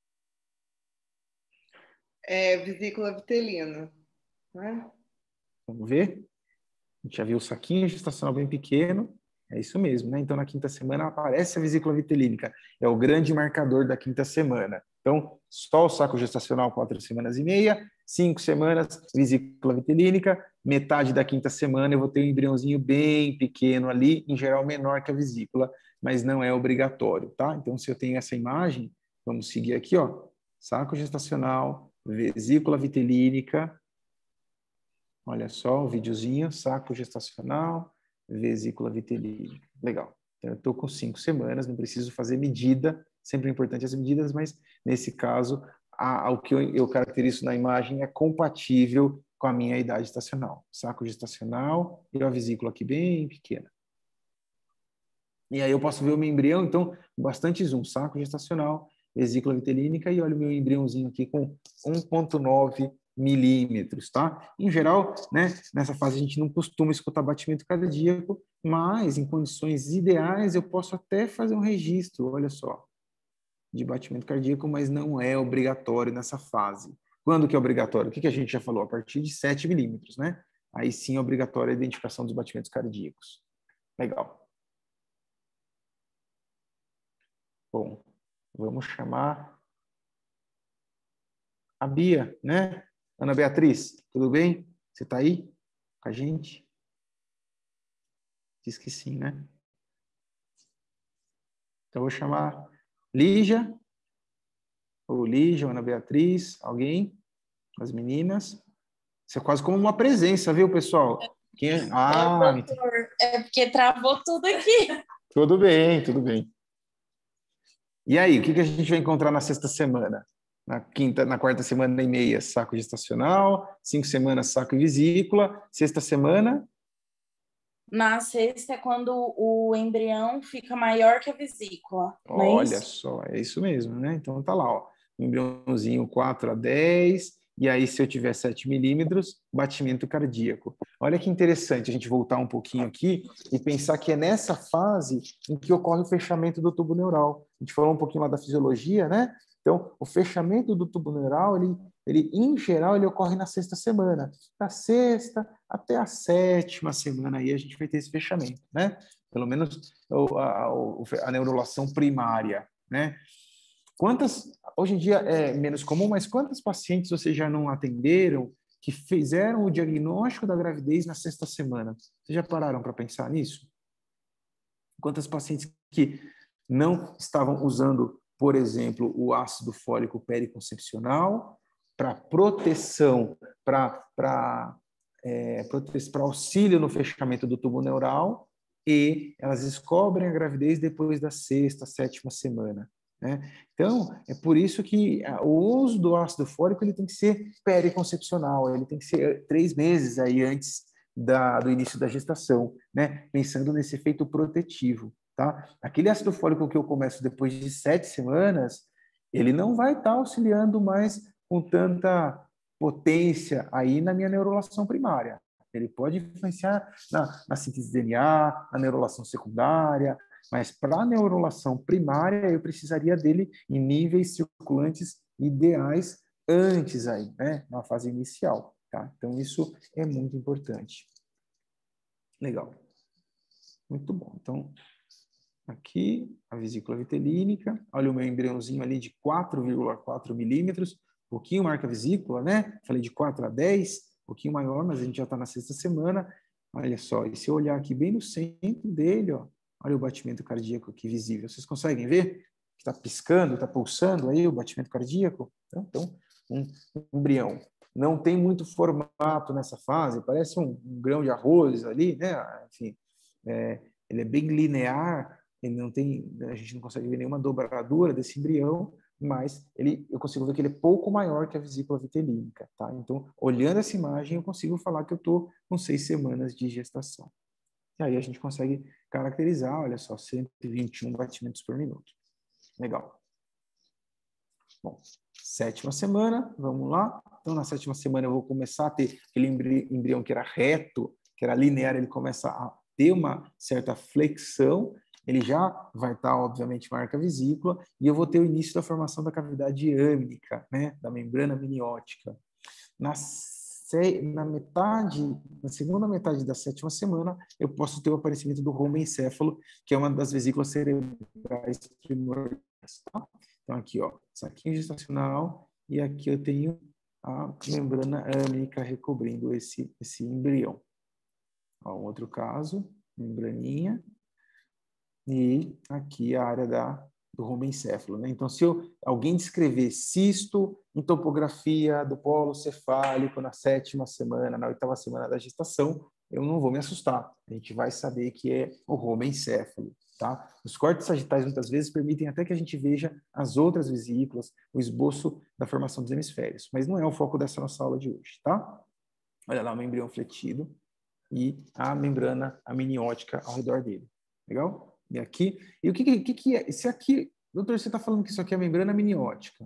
É vesícula vitelina, né? Vamos ver? A gente já viu o saquinho gestacional bem pequeno. É isso mesmo, né? Então, na quinta semana aparece a vesícula vitelínica. É o grande marcador da quinta semana. Então, só o saco gestacional, quatro semanas e meia, cinco semanas, vesícula vitelínica, metade da quinta semana eu vou ter um embriãozinho bem pequeno ali, em geral menor que a vesícula, mas não é obrigatório, tá? Então, se eu tenho essa imagem, vamos seguir aqui, ó. Saco gestacional, vesícula vitelínica. Olha só o videozinho, saco gestacional, vesícula vitelínica. Legal. Então, eu estou com cinco semanas, não preciso fazer medida, sempre é importante as medidas, mas nesse caso, a, a, o que eu, eu caracterizo na imagem é compatível com a minha idade gestacional. Saco gestacional e a vesícula aqui bem pequena. E aí eu posso ver o meu embrião, então, bastante zoom, saco gestacional, vesícula vitelínica, e olha o meu embriãozinho aqui com um vírgula nove milímetros, tá? Em geral, né, nessa fase a gente não costuma escutar batimento cardíaco, mas em condições ideais eu posso até fazer um registro, olha só, de batimento cardíaco, mas não é obrigatório nessa fase. Quando que é obrigatório? O que, que a gente já falou? A partir de sete milímetros, né? Aí sim é obrigatória a identificação dos batimentos cardíacos. Legal. Bom, vamos chamar a Bia, né? Ana Beatriz, tudo bem? Você está aí com a gente? Diz que sim, né? Então, eu vou chamar Lígia, ou Lígia, ou Ana Beatriz, alguém? As meninas. Isso é quase como uma presença, viu, pessoal? Quem é? Ah, Ô, doutor, é porque travou tudo aqui. Tudo bem, tudo bem. E aí, o que, que a gente vai encontrar na sexta semana? Na quinta, na quarta semana e meia, saco gestacional. Cinco semanas, saco e vesícula. Sexta semana... Na sexta é quando o embrião fica maior que a vesícula. Não é Olha isso? só, é isso mesmo, né? Então tá lá, ó. Embriãozinho quatro a dez, e aí se eu tiver sete milímetros, batimento cardíaco. Olha que interessante a gente voltar um pouquinho aqui e pensar que é nessa fase em que ocorre o fechamento do tubo neural. A gente falou um pouquinho lá da fisiologia, né? Então, o fechamento do tubo neural, ele, ele em geral, ele ocorre na sexta semana. Da sexta até a sétima semana aí a gente vai ter esse fechamento, né? Pelo menos a, a, a neurulação primária, né? Quantas, hoje em dia é menos comum, mas quantas pacientes vocês já não atenderam que fizeram o diagnóstico da gravidez na sexta semana? Vocês já pararam para pensar nisso? Quantas pacientes que não estavam usando, por exemplo, o ácido fólico periconcepcional para proteção, para é, para auxílio no fechamento do tubo neural, e elas descobrem a gravidez depois da sexta, sétima semana, né? Então, é por isso que o uso do ácido fólico ele tem que ser periconcepcional, ele tem que ser três meses aí antes da, do início da gestação, né? Pensando nesse efeito protetivo, tá? Aquele ácido fólico que eu começo depois de sete semanas, ele não vai estar auxiliando mais com tanta potência aí na minha neurulação primária. Ele pode influenciar na, na síntese de D N A, na neurulação secundária, mas para a neurulação primária eu precisaria dele em níveis circulantes ideais antes aí, né, na fase inicial, tá? Então isso é muito importante. Legal. Muito bom. Então, aqui a vesícula vitelínica, olha o meu embriãozinho ali de quatro vírgula quatro milímetros, um pouquinho marca a vesícula, né? Falei de quatro a dez, um pouquinho maior, mas a gente já está na sexta semana. Olha só, e se eu olhar aqui bem no centro dele, ó, olha o batimento cardíaco aqui visível. Vocês conseguem ver? Está piscando, está pulsando aí o batimento cardíaco? Então, então um embrião não tem muito formato nessa fase, parece um, um grão de arroz ali, né? Enfim, é, ele é bem linear, ele não tem, a gente não consegue ver nenhuma dobradura desse embrião, mas ele, eu consigo ver que ele é pouco maior que a vesícula vitelínica, tá? Então, olhando essa imagem, eu consigo falar que eu estou com seis semanas de gestação. E aí a gente consegue caracterizar, olha só, cento e vinte e um batimentos por minuto. Legal. Bom, sétima semana, vamos lá. Então, na sétima semana eu vou começar a ter aquele embrião que era reto, que era linear, ele começa a ter uma certa flexão, ele já vai estar, obviamente, maior que a vesícula, e eu vou ter o início da formação da cavidade âmnica, né, da membrana amniótica. Na, se... na metade, na segunda metade da sétima semana, eu posso ter o aparecimento do romboencéfalo, que é uma das vesículas cerebrais primordiais, tá? Então, aqui, ó, saquinho gestacional, e aqui eu tenho a membrana âmnica recobrindo esse, esse embrião. Ó, um outro caso, membraninha, e aqui a área da, do romboencéfalo, né? Então, se eu, alguém descrever cisto em topografia do polo cefálico na sétima semana, na oitava semana da gestação, eu não vou me assustar. A gente vai saber que é o romboencéfalo, tá? Os cortes sagitais, muitas vezes, permitem até que a gente veja as outras vesículas, o esboço da formação dos hemisférios, mas não é o foco dessa nossa aula de hoje, tá? Olha lá o embrião fletido e a membrana amniótica ao redor dele. Legal? E aqui, e o que, que, que é? Se aqui, doutor, você está falando que isso aqui é a membrana amniótica.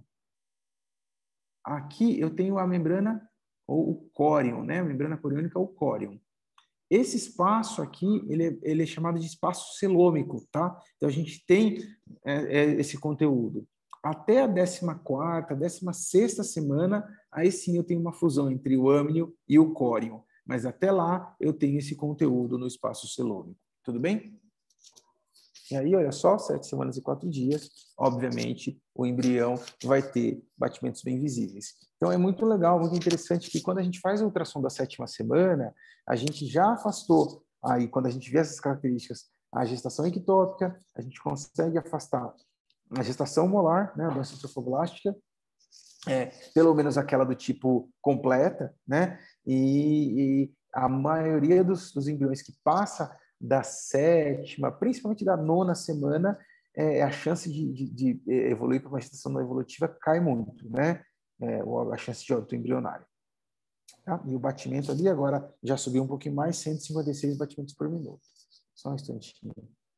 Aqui eu tenho a membrana, ou o córion, né? A membrana coriônica ou córion. Esse espaço aqui, ele é, ele é chamado de espaço celômico, tá? Então, a gente tem é, é, esse conteúdo. Até a décima quarta, décima sexta semana, aí sim eu tenho uma fusão entre o âmnio e o córion. Mas até lá, eu tenho esse conteúdo no espaço celômico. Tudo bem? E aí, olha só, sete semanas e quatro dias, obviamente, o embrião vai ter batimentos bem visíveis. Então, é muito legal, muito interessante que quando a gente faz a ultrassom da sétima semana, a gente já afastou, aí quando a gente vê essas características, a gestação ectópica, a gente consegue afastar a gestação molar, né, a doença trofoblástica, é, pelo menos aquela do tipo completa, né, e, e a maioria dos, dos embriões que passa da sétima, principalmente da nona semana, é, a chance de, de, de evoluir para uma gestação não evolutiva cai muito, né? É, a chance de óbito embrionário. Tá? E o batimento ali agora já subiu um pouquinho mais, cento e cinquenta e seis batimentos por minuto. Só um instantinho.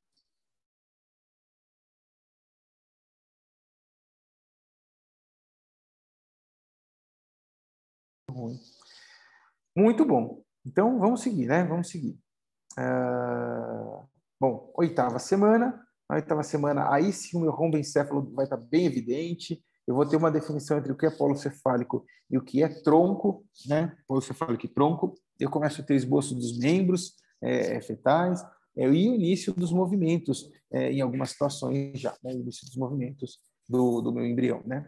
Muito bom. Então, vamos seguir, né? Vamos seguir. Uh, bom, oitava semana. Na oitava semana, aí sim o meu romboencéfalo vai estar bem evidente. Eu vou ter uma definição entre o que é polo cefálico e o que é tronco, né? Polo cefálico e tronco. Eu começo a ter esboço dos membros é, fetais é, e o início dos movimentos, é, em algumas situações já, né? O início dos movimentos do, do meu embrião, né?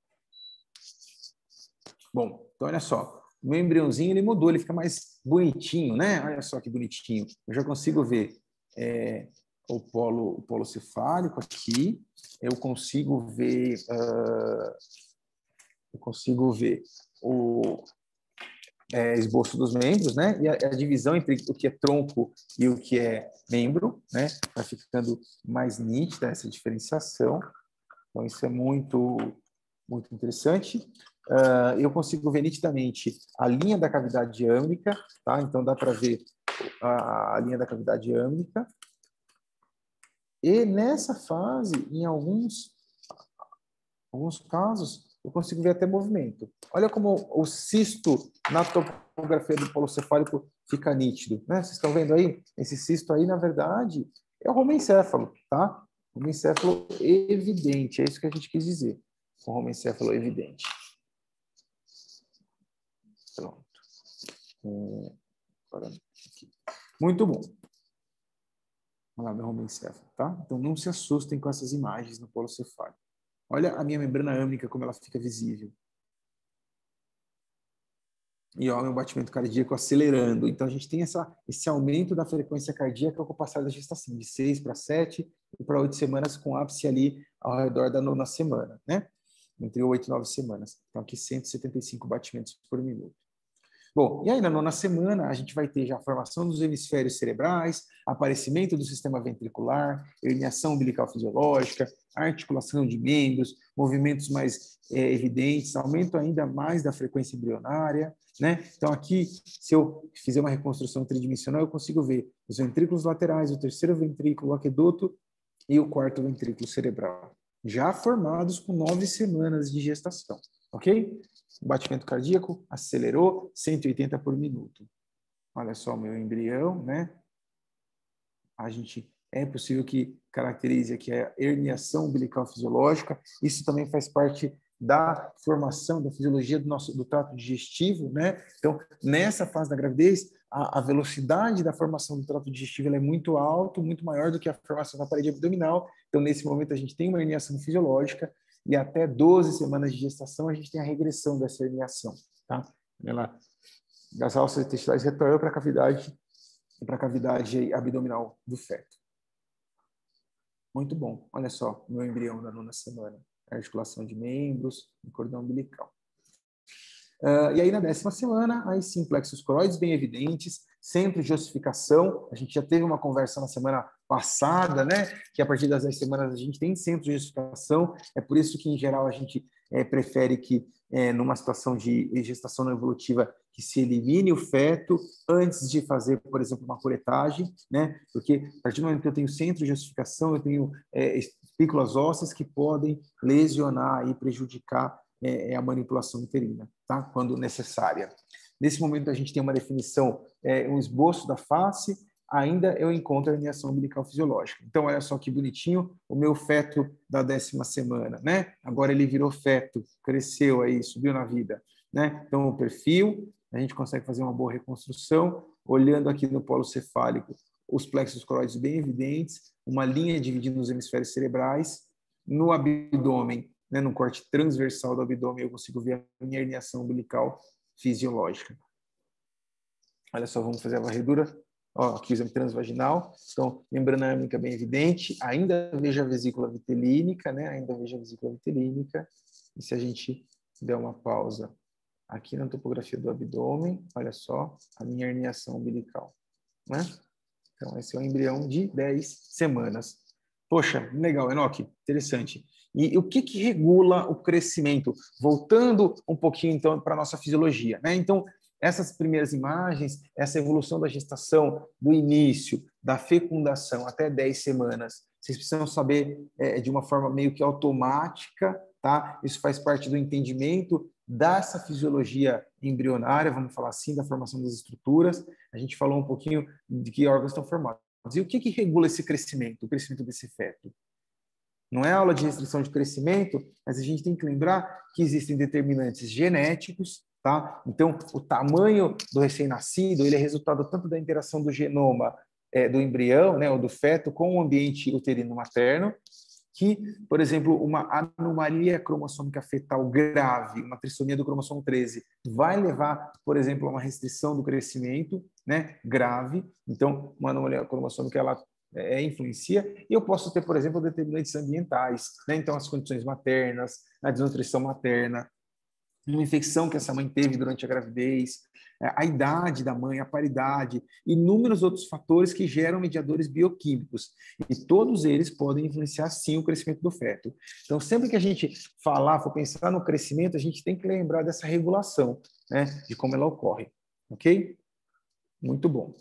Bom, então olha só. O meu embriãozinho, ele mudou, ele fica mais bonitinho, né? Olha só que bonitinho. Eu já consigo ver é, o, polo, o polo cefálico aqui. Eu consigo ver... Uh, eu consigo ver o é, esboço dos membros, né? E a, a divisão entre o que é tronco e o que é membro, né? Vai ficando mais nítida essa diferenciação. Então, isso é muito, muito interessante. Uh, eu consigo ver nitidamente a linha da cavidade âmnica, tá? Então dá para ver a, a linha da cavidade âmnica. E nessa fase, em alguns, alguns casos, eu consigo ver até movimento. Olha como o cisto na topografia do polo cefálico fica nítido, né? Vocês estão vendo aí? Esse cisto aí, na verdade, é o romboencéfalo, tá? Romboencéfalo evidente, é isso que a gente quis dizer. O romboencéfalo evidente. Pronto. É, agora, aqui. Muito bom. Olha lá, meu romboencéfalo, tá? Então, não se assustem com essas imagens no polo cefálico. Olha a minha membrana âmnica, como ela fica visível. E olha o meu batimento cardíaco acelerando. Então, a gente tem essa, esse aumento da frequência cardíaca com o passar da gestação, de seis para sete e para oito semanas, com ápice ali ao redor da nona semana, né? entre oito e nove semanas. Então, aqui cento e setenta e cinco batimentos por minuto. Bom, e aí na nona semana a gente vai ter já a formação dos hemisférios cerebrais, aparecimento do sistema ventricular, herniação umbilical fisiológica, articulação de membros, movimentos mais é, evidentes, aumento ainda mais da frequência embrionária, né? Então aqui, se eu fizer uma reconstrução tridimensional, eu consigo ver os ventrículos laterais, o terceiro ventrículo, o aqueduto e o quarto ventrículo cerebral, já formados com nove semanas de gestação, ok? O batimento cardíaco acelerou cento e oitenta por minuto. Olha só o meu embrião, né? A gente é possível que caracterize aqui a herniação umbilical fisiológica. Isso também faz parte da formação da fisiologia do nosso do trato digestivo, né? Então, nessa fase da gravidez, a, a velocidade da formação do trato digestivo ela é muito alta, muito maior do que a formação da parede abdominal. Então, nesse momento a gente tem uma herniação fisiológica. E até doze semanas de gestação, a gente tem a regressão dessa herniação, tá? Ela, as alças intestinais retornam para a cavidade, para a cavidade abdominal do feto. Muito bom. Olha só, meu embrião da nona semana. Articulação de membros, e cordão umbilical. Uh, e aí, na décima semana, aí sim, plexos coroides bem evidentes, centro de ossificação. A gente já teve uma conversa na semana passada, né? Que a partir das dez semanas a gente tem centro de ossificação. É por isso que, em geral, a gente é, prefere que, é, numa situação de gestação não evolutiva, que se elimine o feto antes de fazer, por exemplo, uma curetagem, né? Porque a partir do momento que eu tenho centro de ossificação, eu tenho é, espículas ósseas que podem lesionar e prejudicar é, a manipulação uterina, tá? Quando necessária. Nesse momento, a gente tem uma definição, é, um esboço da face, ainda eu encontro a herniação umbilical fisiológica. Então, olha só que bonitinho, o meu feto da décima semana, né? Agora ele virou feto, cresceu aí, subiu na vida, né? Então, o perfil, a gente consegue fazer uma boa reconstrução, olhando aqui no polo cefálico, os plexos coroides bem evidentes, uma linha dividindo os hemisférios cerebrais, no abdômen, né, no corte transversal do abdômen, eu consigo ver a minha herniação umbilical fisiológica. Olha só, vamos fazer a varredura. Ó, aqui o exame transvaginal. Então, membrana âmica bem evidente. Ainda vejo a vesícula vitelínica, né? Ainda vejo a vesícula vitelínica. E se a gente der uma pausa aqui na topografia do abdômen, olha só, a minha herniação umbilical, né? Então, esse é o embrião de dez semanas. Poxa, legal, Enoque, interessante. E o que, que regula o crescimento? Voltando um pouquinho, então, para a nossa fisiologia, né? Então, essas primeiras imagens, essa evolução da gestação, do início, da fecundação até dez semanas, vocês precisam saber é, de uma forma meio que automática, tá? Isso faz parte do entendimento dessa fisiologia embrionária, vamos falar assim, da formação das estruturas. A gente falou um pouquinho de que órgãos estão formados. E o que, que regula esse crescimento, o crescimento desse feto? Não é aula de restrição de crescimento, mas a gente tem que lembrar que existem determinantes genéticos, tá? Então, o tamanho do recém-nascido ele é resultado tanto da interação do genoma é, do embrião, né, ou do feto, com o ambiente uterino materno, que, por exemplo, uma anomalia cromossômica fetal grave, uma trissomia do cromossomo treze, vai levar, por exemplo, a uma restrição do crescimento, né, grave. Então, uma anomalia cromossômica, ela é, influencia. E eu posso ter, por exemplo, determinantes ambientais, né? Então, as condições maternas, a desnutrição materna, uma infecção que essa mãe teve durante a gravidez, a idade da mãe, a paridade, inúmeros outros fatores que geram mediadores bioquímicos. E todos eles podem influenciar, sim, o crescimento do feto. Então, sempre que a gente falar, for pensar no crescimento, a gente tem que lembrar dessa regulação, né, de como ela ocorre. Ok? Muito bom.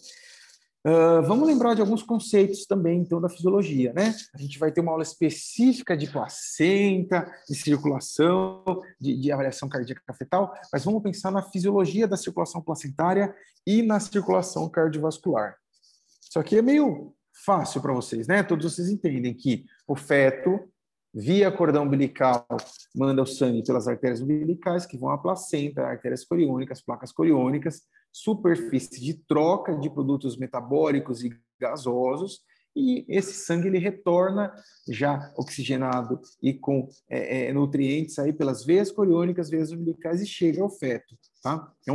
Uh, vamos lembrar de alguns conceitos também, então, da fisiologia, né? A gente vai ter uma aula específica de placenta, de circulação, de, de avaliação cardíaca fetal, mas vamos pensar na fisiologia da circulação placentária e na circulação cardiovascular. Isso aqui é meio fácil para vocês, né? Todos vocês entendem que o feto, via cordão umbilical, manda o sangue pelas artérias umbilicais, que vão à placenta, artérias coriônicas, placas coriônicas, superfície de troca de produtos metabólicos e gasosos, e esse sangue ele retorna já oxigenado e com é, é, nutrientes aí pelas veias coriônicas, veias umbilicais e chega ao feto, tá? Então,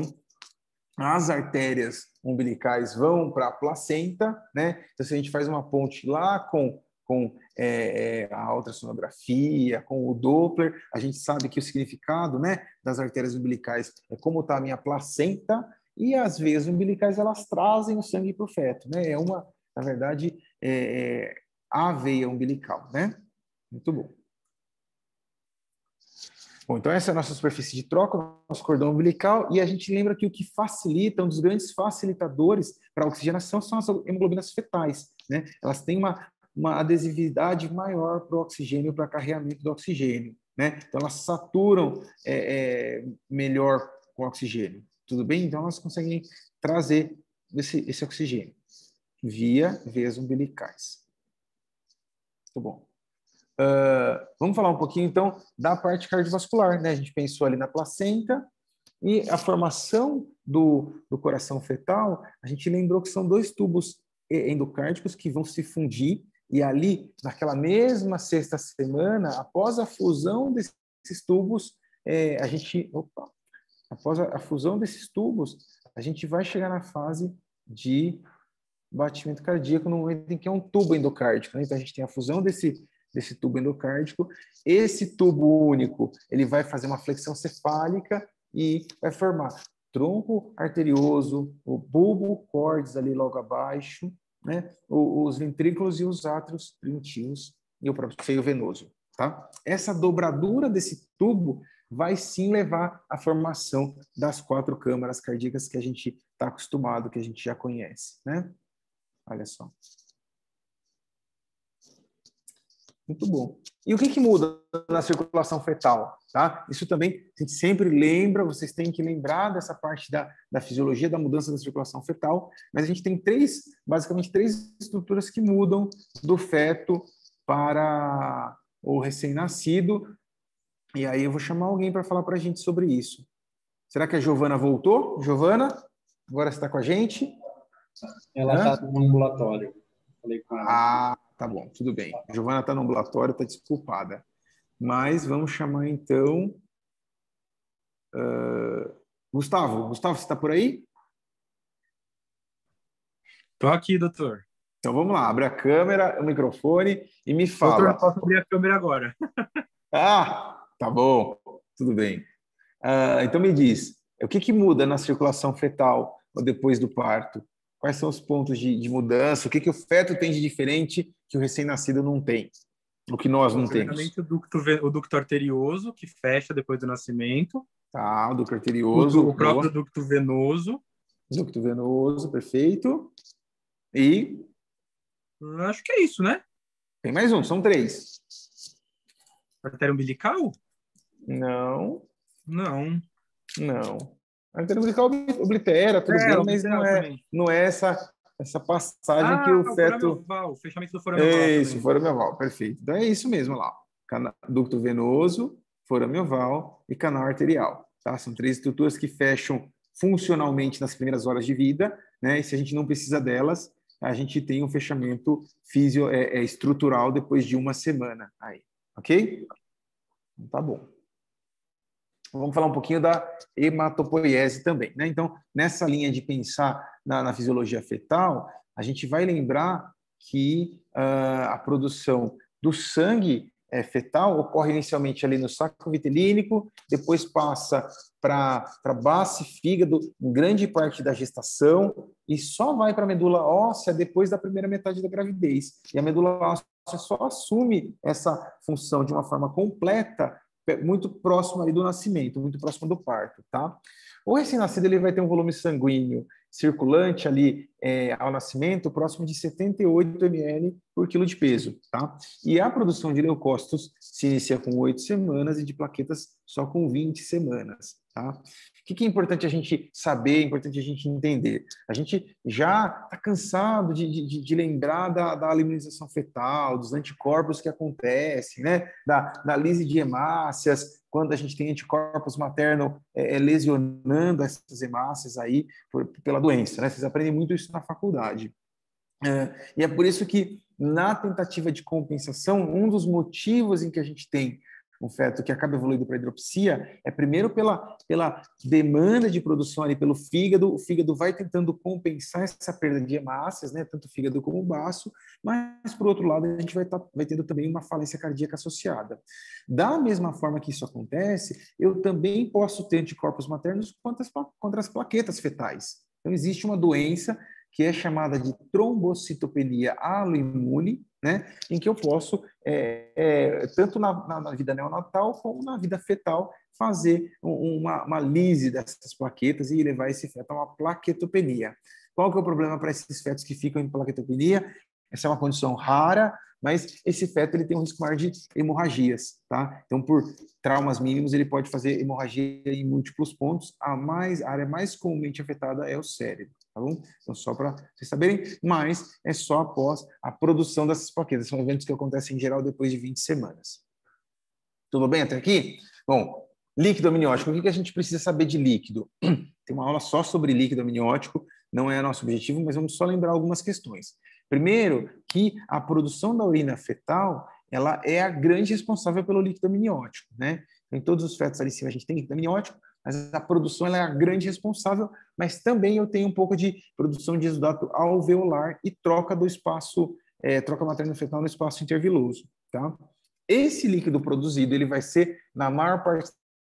as artérias umbilicais vão para a placenta, né? Então, se a gente faz uma ponte lá com com é, a ultrassonografia, com o Doppler. A gente sabe que o significado, né, das artérias umbilicais é como está a minha placenta, e as veias umbilicais elas trazem o sangue para o feto, né? É uma, na verdade, é, é a veia umbilical, né? Muito bom. Bom, então essa é a nossa superfície de troca, nosso cordão umbilical, e a gente lembra que o que facilita, um dos grandes facilitadores para a oxigenação são as hemoglobinas fetais, né? Elas têm uma, uma adesividade maior para o oxigênio, para carregamento do oxigênio, né? Então elas saturam é, é, melhor com oxigênio, tudo bem? Então elas conseguem trazer esse, esse oxigênio via veias umbilicais. Muito bom. Uh, vamos falar um pouquinho, então, da parte cardiovascular, né? A gente pensou ali na placenta e a formação do, do coração fetal, a gente lembrou que são dois tubos endocárdicos que vão se fundir e ali, naquela mesma sexta semana, após a fusão desses tubos, é, a gente... Opa, após a, a fusão desses tubos, a gente vai chegar na fase de batimento cardíaco no momento em que é um tubo endocárdico, né? Então, a gente tem a fusão desse desse tubo endocárdico. Esse tubo único, ele vai fazer uma flexão cefálica e vai formar tronco arterioso, o bulbo cordis ali logo abaixo, né? Os ventrículos e os átrios primitivos e o próprio seio venoso, tá? Essa dobradura desse tubo vai sim levar à formação das quatro câmaras cardíacas que a gente está acostumado, que a gente já conhece, né? Olha só. Muito bom. E o que, que muda na circulação fetal? Tá? Isso também a gente sempre lembra, vocês têm que lembrar dessa parte da, da fisiologia da mudança da circulação fetal, mas a gente tem três, basicamente três estruturas que mudam do feto para o recém-nascido. E aí eu vou chamar alguém para falar para a gente sobre isso. Será que a Giovana voltou? Giovana, agora você está com a gente? Ela está no ambulatório. Falei com ela. Ah, tá bom, tudo bem. A Giovana está no ambulatório, está desculpada. Mas vamos chamar então... Uh... Gustavo. Gustavo, você está por aí? Estou aqui, doutor. Então vamos lá, abre a câmera, o microfone e me fala. Doutor, não posso abrir a câmera agora. Ah, tá bom, tudo bem. Uh, então me diz, o que, que muda na circulação fetal depois do parto? Quais são os pontos de, de mudança? O que, que o feto tem de diferente que o recém-nascido não tem? O que nós não temos? O ducto, o ducto arterioso, que fecha depois do nascimento. Tá, o ducto arterioso. O, o próprio ducto venoso. Ducto venoso, perfeito. E? Acho que é isso, né? Tem mais um, são três. Artéria umbilical? Não. Não. Não. A artéria umbilical oblitera, tudo é, bem, mas não é, não é essa, essa passagem ah, que o, o feto... Foramen o fechamento do foramen oval. Isso, também. foramen oval, perfeito. Então é isso mesmo lá. Ducto venoso, foramen oval e canal arterial. Tá? São três estruturas que fecham funcionalmente nas primeiras horas de vida, né? E se a gente não precisa delas, a gente tem um fechamento fisio, é, é, estrutural depois de uma semana. Aí, ok? Então, tá bom. Vamos falar um pouquinho da hematopoiese também, né? Então, nessa linha de pensar na, na fisiologia fetal, a gente vai lembrar que uh, a produção do sangue é, fetal ocorre inicialmente ali no saco vitelínico, depois passa para a base fígado, em grande parte da gestação, e só vai para a medula óssea depois da primeira metade da gravidez. E a medula óssea só assume essa função de uma forma completa muito próximo ali do nascimento, muito próximo do parto, tá? O recém-nascido ele vai ter um volume sanguíneo circulante ali é, ao nascimento próximo de setenta e oito mililitros por quilo de peso, tá? E a produção de leucócitos se inicia com oito semanas e de plaquetas só com vinte semanas, tá? O que, que é importante a gente saber, é importante a gente entender? A gente já está cansado de, de, de lembrar da, da alimentação fetal, dos anticorpos que acontecem, né? Da, da lise de hemácias, quando a gente tem anticorpos materno é, lesionando essas hemácias aí por, pela doença, né? Vocês aprendem muito isso na faculdade. É, e é por isso que, na tentativa de compensação, um dos motivos em que a gente tem um feto que acaba evoluindo para hidropsia, é primeiro pela, pela demanda de produção ali pelo fígado, o fígado vai tentando compensar essa perda de hemácias, né, tanto o fígado como o baço, mas, por outro lado, a gente vai, tá, vai tendo também uma falência cardíaca associada. Da mesma forma que isso acontece, eu também posso ter anticorpos maternos contra as, contra as plaquetas fetais. Então, existe uma doença que é chamada de trombocitopenia autoimune, né, em que eu posso, é, é, tanto na, na, na vida neonatal como na vida fetal, fazer uma, uma lise dessas plaquetas e levar esse feto a uma plaquetopenia. Qual que é o problema para esses fetos que ficam em plaquetopenia? Essa é uma condição rara, mas esse feto ele tem um risco maior de hemorragias, tá? Então, por traumas mínimos, ele pode fazer hemorragia em múltiplos pontos. A, mais, a área mais comumente afetada é o cérebro, tá bom? Então, só para vocês saberem, mas é só após a produção dessas plaquetas. São eventos que acontecem, em geral, depois de vinte semanas. Tudo bem até aqui? Bom, líquido amniótico. O que a gente precisa saber de líquido? Tem uma aula só sobre líquido amniótico, não é nosso objetivo, mas vamos só lembrar algumas questões. Primeiro, que a produção da urina fetal, ela é a grande responsável pelo líquido amniótico, né? Em todos os fetos ali em cima a gente tem líquido amniótico, mas a produção ela é a grande responsável, mas também eu tenho um pouco de produção de exudato alveolar e troca do espaço, é, troca materno-fetal no espaço interviloso, tá? Esse líquido produzido, ele vai ser, na maior parte,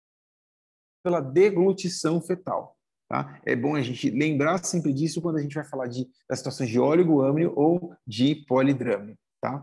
pela deglutição fetal. Tá? É bom a gente lembrar sempre disso quando a gente vai falar de, das situações de óligo-âmnio ou de polidrâmnio. Tá?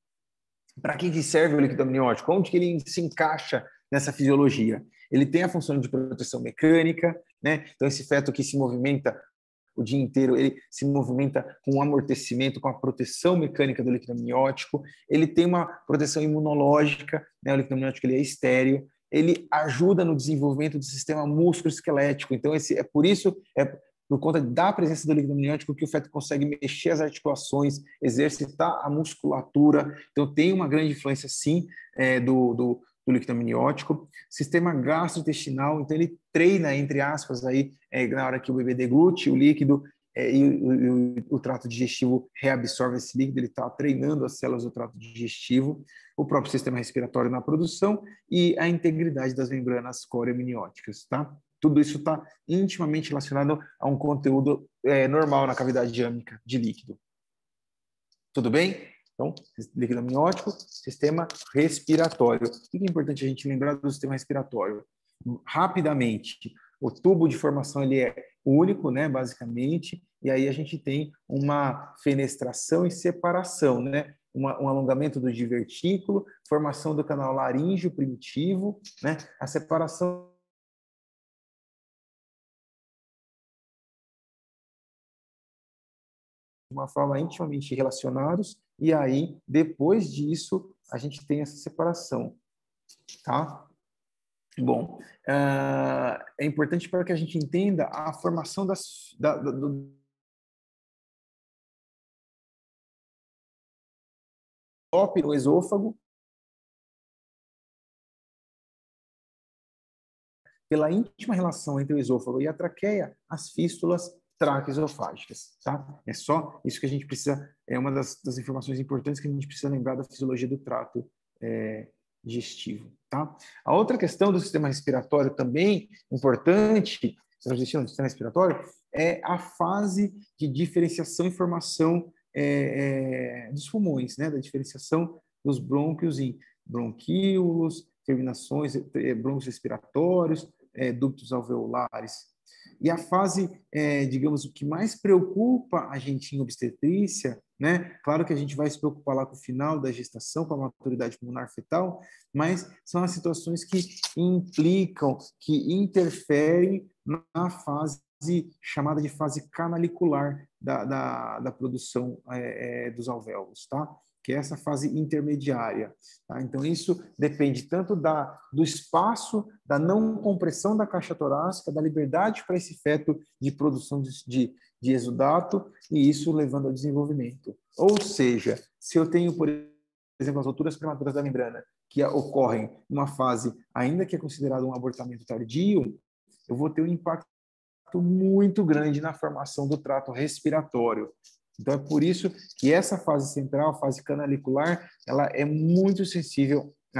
Para que, que serve o líquido amniótico? Onde que ele se encaixa nessa fisiologia? Ele tem a função de proteção mecânica, né? Então esse feto que se movimenta o dia inteiro, ele se movimenta com o amortecimento, com a proteção mecânica do líquido amniótico. Ele tem uma proteção imunológica, né? O líquido amniótico ele é estéril. Ele ajuda no desenvolvimento do sistema músculo-esquelético. Então, esse, é por isso, é por conta da presença do líquido amniótico que o feto consegue mexer as articulações, exercitar a musculatura. Então, tem uma grande influência, sim, é, do, do, do líquido amniótico. Sistema gastrointestinal, então, ele treina, entre aspas, aí, é, na hora que o bebê deglute o líquido, é, e, e o, o trato digestivo reabsorve esse líquido, ele está treinando as células do trato digestivo, o próprio sistema respiratório na produção e a integridade das membranas coreamnióticas, tá? Tudo isso está intimamente relacionado a um conteúdo é, normal na cavidade âmica de líquido. Tudo bem? Então, líquido amniótico, sistema respiratório. O que é importante a gente lembrar do sistema respiratório? Rapidamente, o tubo de formação ele é único, né, basicamente, e aí a gente tem uma fenestração e separação, né? Uma, um alongamento do divertículo, formação do canal laríngeo primitivo, né? A separação de uma forma intimamente relacionados, e aí, depois disso, a gente tem essa separação, tá? Bom, uh, é importante para que a gente entenda a formação das, da, do o esôfago, pela íntima relação entre o esôfago e a traqueia, as fístulas traqueosofágicas, tá? É só isso que a gente precisa, é uma das, das informações importantes que a gente precisa lembrar da fisiologia do trato é, digestivo, tá? A outra questão do sistema respiratório também importante, do sistema respiratório, é a fase de diferenciação e formação é, é, dos pulmões, né? Da diferenciação dos brônquios em bronquíolos, terminações, brônquios respiratórios, é, ductos alveolares. E a fase, é, digamos, o que mais preocupa a gente em obstetrícia, né? Claro que a gente vai se preocupar lá com o final da gestação, com a maturidade pulmonar fetal, mas são as situações que implicam, que interferem na fase chamada de fase canalicular da, da, da produção é, é, dos alvéolos, tá? Que é essa fase intermediária. Tá? Então, isso depende tanto da, do espaço, da não compressão da caixa torácica, da liberdade para esse feto de produção de, de, de exudato, e isso levando ao desenvolvimento. Ou seja, se eu tenho, por exemplo, as alturas prematuras da membrana, que ocorrem numa fase, ainda que é considerado um abortamento tardio, eu vou ter um impacto muito grande na formação do trato respiratório. Então, é por isso que essa fase central, fase canalicular, ela é muito sensível à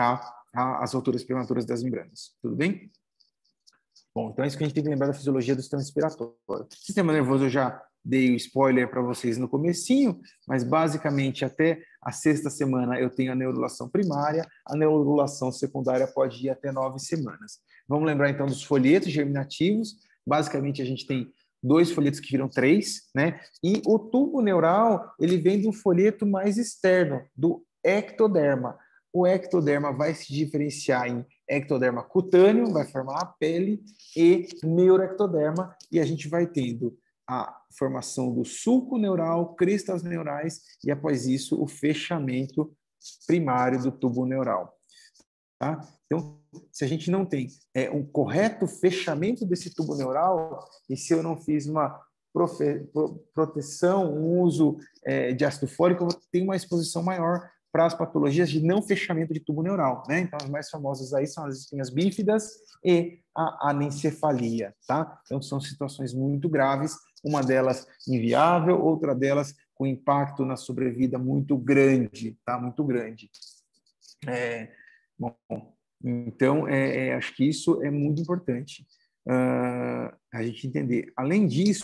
as rupturas prematuras das membranas. Tudo bem? Bom, então é isso que a gente tem que lembrar da fisiologia do sistema respiratório. Sistema nervoso eu já dei o spoiler para vocês no comecinho, mas basicamente até a sexta semana eu tenho a neurulação primária, a neurulação secundária pode ir até nove semanas. Vamos lembrar então dos folhetos germinativos. Basicamente a gente tem dois folhetos que viram três, né? E o tubo neural, ele vem do folheto mais externo, do ectoderma. O ectoderma vai se diferenciar em ectoderma cutâneo, vai formar a pele, e neuroectoderma, e a gente vai tendo a formação do sulco neural, cristas neurais, e após isso o fechamento primário do tubo neural. Tá? Então, se a gente não tem é, um correto fechamento desse tubo neural, e se eu não fiz uma profe, pro, proteção, um uso é, de ácido fólico, eu vou ter uma exposição maior para as patologias de não fechamento de tubo neural, né? Então, as mais famosas aí são as espinhas bífidas e a anencefalia, tá? Então, são situações muito graves, uma delas inviável, outra delas com impacto na sobrevida muito grande, tá? Muito grande. É, bom, então, é, é, acho que isso é muito importante uh, a gente entender. Além disso,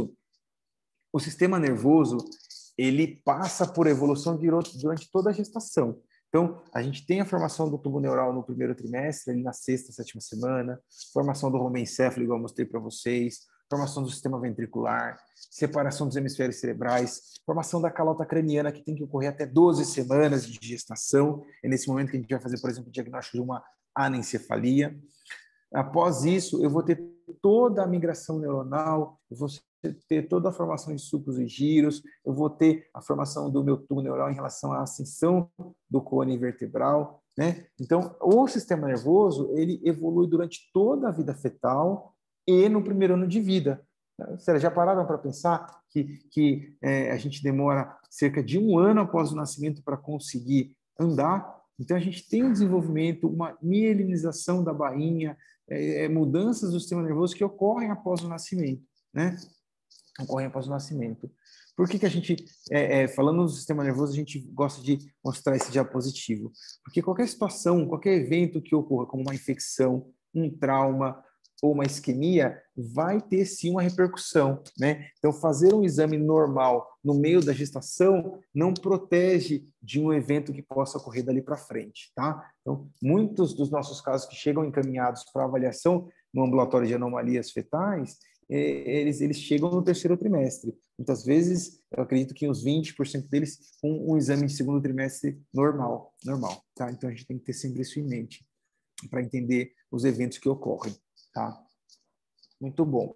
o sistema nervoso, ele passa por evolução durante toda a gestação. Então, a gente tem a formação do tubo neural no primeiro trimestre, ali na sexta, sétima semana, formação do homencéfalo, igual eu mostrei para vocês, formação do sistema ventricular, separação dos hemisférios cerebrais, formação da calota craniana, que tem que ocorrer até doze semanas de gestação. É nesse momento que a gente vai fazer, por exemplo, o diagnóstico de uma anencefalia. Após isso, eu vou ter toda a migração neuronal, eu vou ter toda a formação de sucos e giros, eu vou ter a formação do meu tubo neural em relação à ascensão do cone vertebral, né? Então, o sistema nervoso, ele evolui durante toda a vida fetal e no primeiro ano de vida. Vocês já pararam para pensar que, que é, a gente demora cerca de um ano após o nascimento para conseguir andar? Então, a gente tem um desenvolvimento, uma mielinização da bainha, é, é, mudanças do sistema nervoso que ocorrem após o nascimento, né? Ocorrem após o nascimento. Por que que a gente, é, é, falando do sistema nervoso, a gente gosta de mostrar esse diapositivo? Porque qualquer situação, qualquer evento que ocorra, como uma infecção, um trauma ou uma isquemia, vai ter sim uma repercussão, né? Então, fazer um exame normal no meio da gestação não protege de um evento que possa ocorrer dali para frente, tá? Então, muitos dos nossos casos que chegam encaminhados para avaliação no ambulatório de anomalias fetais, Eles, eles chegam no terceiro trimestre. Muitas vezes, eu acredito que uns vinte por cento deles com um exame de segundo trimestre normal. normal, tá? Então, a gente tem que ter sempre isso em mente para entender os eventos que ocorrem, tá? Muito bom.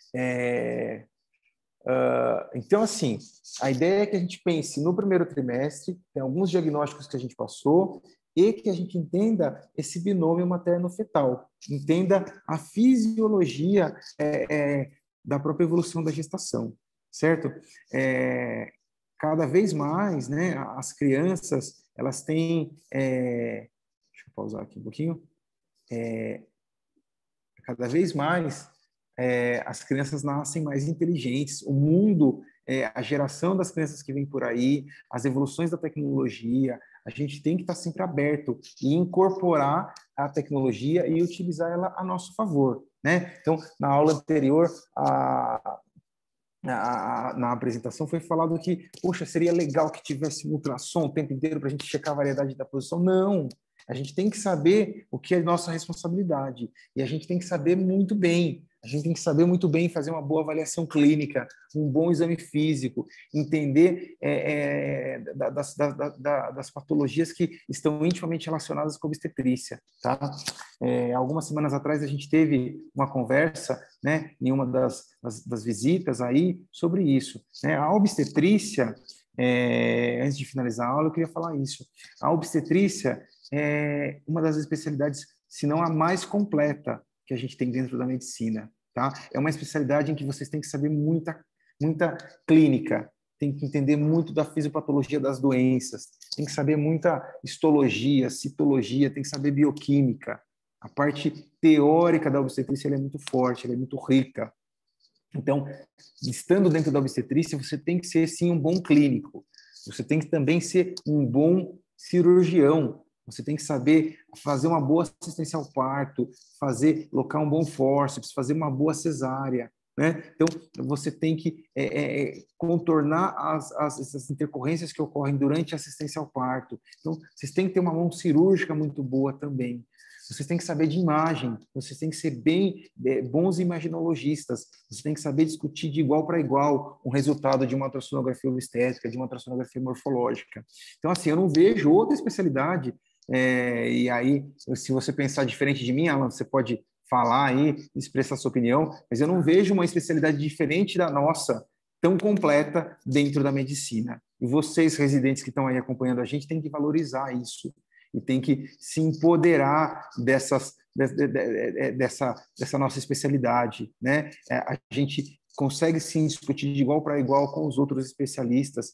É, uh, então, assim, a ideia é que a gente pense no primeiro trimestre, tem alguns diagnósticos que a gente passou, e que a gente entenda esse binômio materno-fetal, entenda a fisiologia é, é, da própria evolução da gestação, certo? É, cada vez mais, né, as crianças, elas têm... É, deixa eu pausar aqui um pouquinho. É, cada vez mais, é, as crianças nascem mais inteligentes, o mundo, é, a geração das crianças que vem por aí, as evoluções da tecnologia, a gente tem que estar sempre aberto e incorporar a tecnologia e utilizar ela a nosso favor, né? Então, na aula anterior, a, a, a, na apresentação foi falado que, poxa, seria legal que tivesse um ultrassom o tempo inteiro para a gente checar a variedade da posição. Não! A gente tem que saber o que é nossa responsabilidade e a gente tem que saber muito bem. A gente tem que saber muito bem fazer uma boa avaliação clínica, um bom exame físico, entender é, é, das, das, das patologias que estão intimamente relacionadas com a obstetrícia. Tá? É, algumas semanas atrás a gente teve uma conversa, né, em uma das, das, das visitas aí sobre isso. Né? A obstetrícia, é, antes de finalizar a aula, eu queria falar isso. A obstetrícia é uma das especialidades, se não a mais completa, que a gente tem dentro da medicina, tá? É uma especialidade em que vocês têm que saber muita, muita clínica, tem que entender muito da fisiopatologia das doenças, tem que saber muita histologia, citologia, tem que saber bioquímica. A parte teórica da obstetrícia ela é muito forte, ela é muito rica. Então, estando dentro da obstetrícia, você tem que ser, sim, um bom clínico. Você tem que também ser um bom cirurgião, Você tem que saber fazer uma boa assistência ao parto, fazer, locar um bom fórceps, fazer uma boa cesárea, né? Então, você tem que é, é, contornar as, as, essas intercorrências que ocorrem durante a assistência ao parto. Então, vocês têm que ter uma mão cirúrgica muito boa também. Vocês têm que saber de imagem, vocês têm que ser bem é, bons imaginologistas, vocês têm que saber discutir de igual para igual um resultado de uma ultrassonografia obstétrica, de uma ultrassonografia morfológica. Então, assim, eu não vejo outra especialidade, é, e aí, se você pensar diferente de mim, Alan, você pode falar aí, expressar sua opinião, mas eu não vejo uma especialidade diferente da nossa, tão completa dentro da medicina. E vocês, residentes que estão aí acompanhando a gente, têm que valorizar isso. E tem que se empoderar dessas, de, de, de, dessa, dessa nossa especialidade, né? A gente consegue, sim, discutir de igual para igual com os outros especialistas,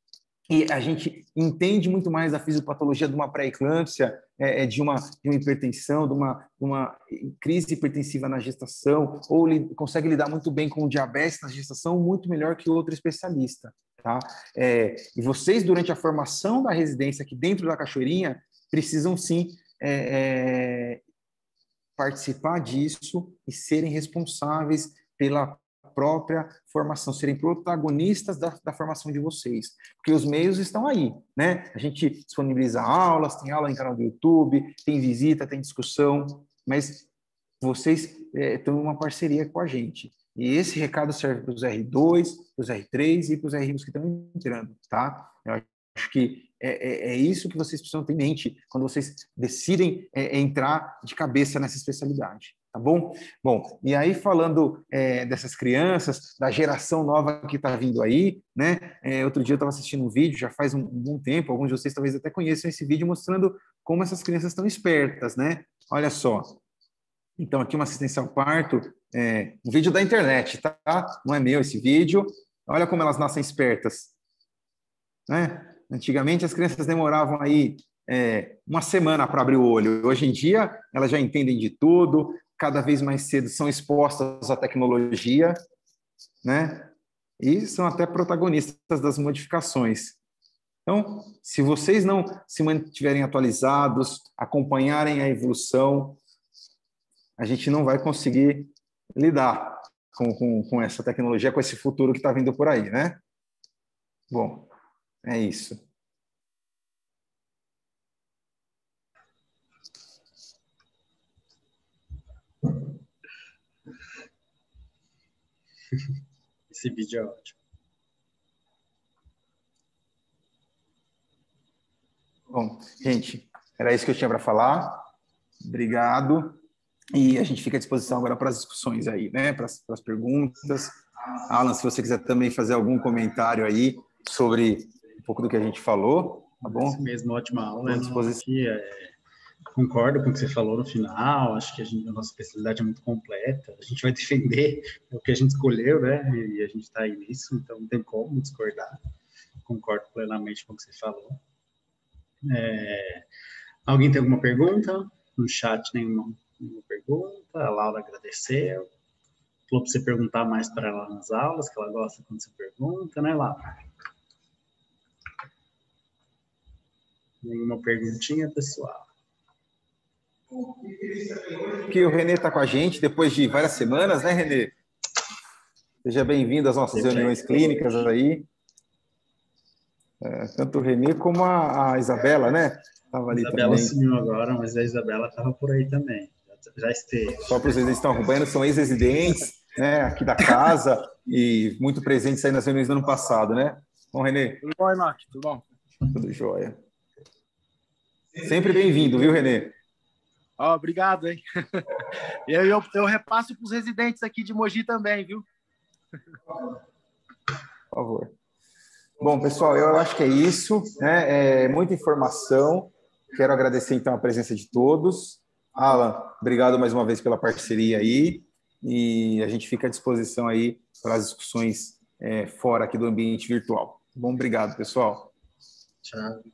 e a gente entende muito mais da fisiopatologia de uma pré-eclâmpsia, é, de, uma, de uma hipertensão, de uma, de uma crise hipertensiva na gestação, ou li, consegue lidar muito bem com o diabetes na gestação, muito melhor que outro especialista. Tá? É, e vocês, durante a formação da residência aqui dentro da Cachoeirinha, precisam, sim, é, é, participar disso e serem responsáveis pela própria formação, serem protagonistas da, da formação de vocês, porque os meios estão aí, né? A gente disponibiliza aulas, tem aula em canal do YouTube, tem visita, tem discussão, mas vocês é, estão em uma parceria com a gente. E esse recado serve para os R dois, para os R três e para os R um que estão entrando, tá? Eu acho que é, é, é isso que vocês precisam ter em mente quando vocês decidem é, entrar de cabeça nessa especialidade, tá bom? Bom, e aí falando é, dessas crianças, da geração nova que está vindo aí, né? É, outro dia eu estava assistindo um vídeo, já faz um, um bom tempo, alguns de vocês talvez até conheçam esse vídeo, mostrando como essas crianças estão espertas, né? Olha só. Então, aqui uma assistência ao parto, é, um vídeo da internet, tá? Não é meu esse vídeo. Olha como elas nascem espertas, né? Antigamente, as crianças demoravam aí é, uma semana para abrir o olho. Hoje em dia, elas já entendem de tudo, cada vez mais cedo são expostas à tecnologia, né? E são até protagonistas das modificações. Então, se vocês não se mantiverem atualizados, acompanharem a evolução, a gente não vai conseguir lidar com, com, com essa tecnologia, com esse futuro que está vindo por aí, né? Bom, é isso. Esse vídeo é ótimo. Bom, gente, era isso que eu tinha para falar. Obrigado. E a gente fica à disposição agora para as discussões aí, né? Para as, para as perguntas. Alan, se você quiser também fazer algum comentário aí sobre um pouco do que a gente falou, tá bom? Isso mesmo, ótima aula. À disposição. Aqui, é, concordo com o que você falou no final, acho que a, gente, a nossa especialidade é muito completa, a gente vai defender o que a gente escolheu, né? E a gente está aí nisso, então não tem como discordar. Concordo plenamente com o que você falou. É, alguém tem alguma pergunta? No chat, nenhuma, nenhuma pergunta. A Laura agradeceu. Falou para você perguntar mais para ela nas aulas, que ela gosta quando você pergunta, né, Laura? Nenhuma perguntinha, pessoal? Que o Renê está com a gente depois de várias semanas, né, Renê? Seja bem-vindo às nossas reuniões clínicas aí. É, tanto o Renê como a, a Isabela, né? Tava ali a Isabela também. sumiu agora, mas a Isabela estava por aí também. Já, já esteve. Só para os residentes que estão acompanhando, são ex-residentes, né, aqui da casa e muito presentes aí nas reuniões do ano passado, né? Bom, Renê? Tudo bom, Enoque? Tudo bom? Tudo jóia. Sempre bem-vindo, viu, Renê? Oh, obrigado, hein? E eu, eu, eu repasso para os residentes aqui de Mogi também, viu? Por favor. Bom, pessoal, eu acho que é isso, né? É muita informação. Quero agradecer, então, a presença de todos. Alan, obrigado mais uma vez pela parceria aí. E a gente fica à disposição aí para as discussões é, fora aqui do ambiente virtual. Bom, obrigado, pessoal. Tchau.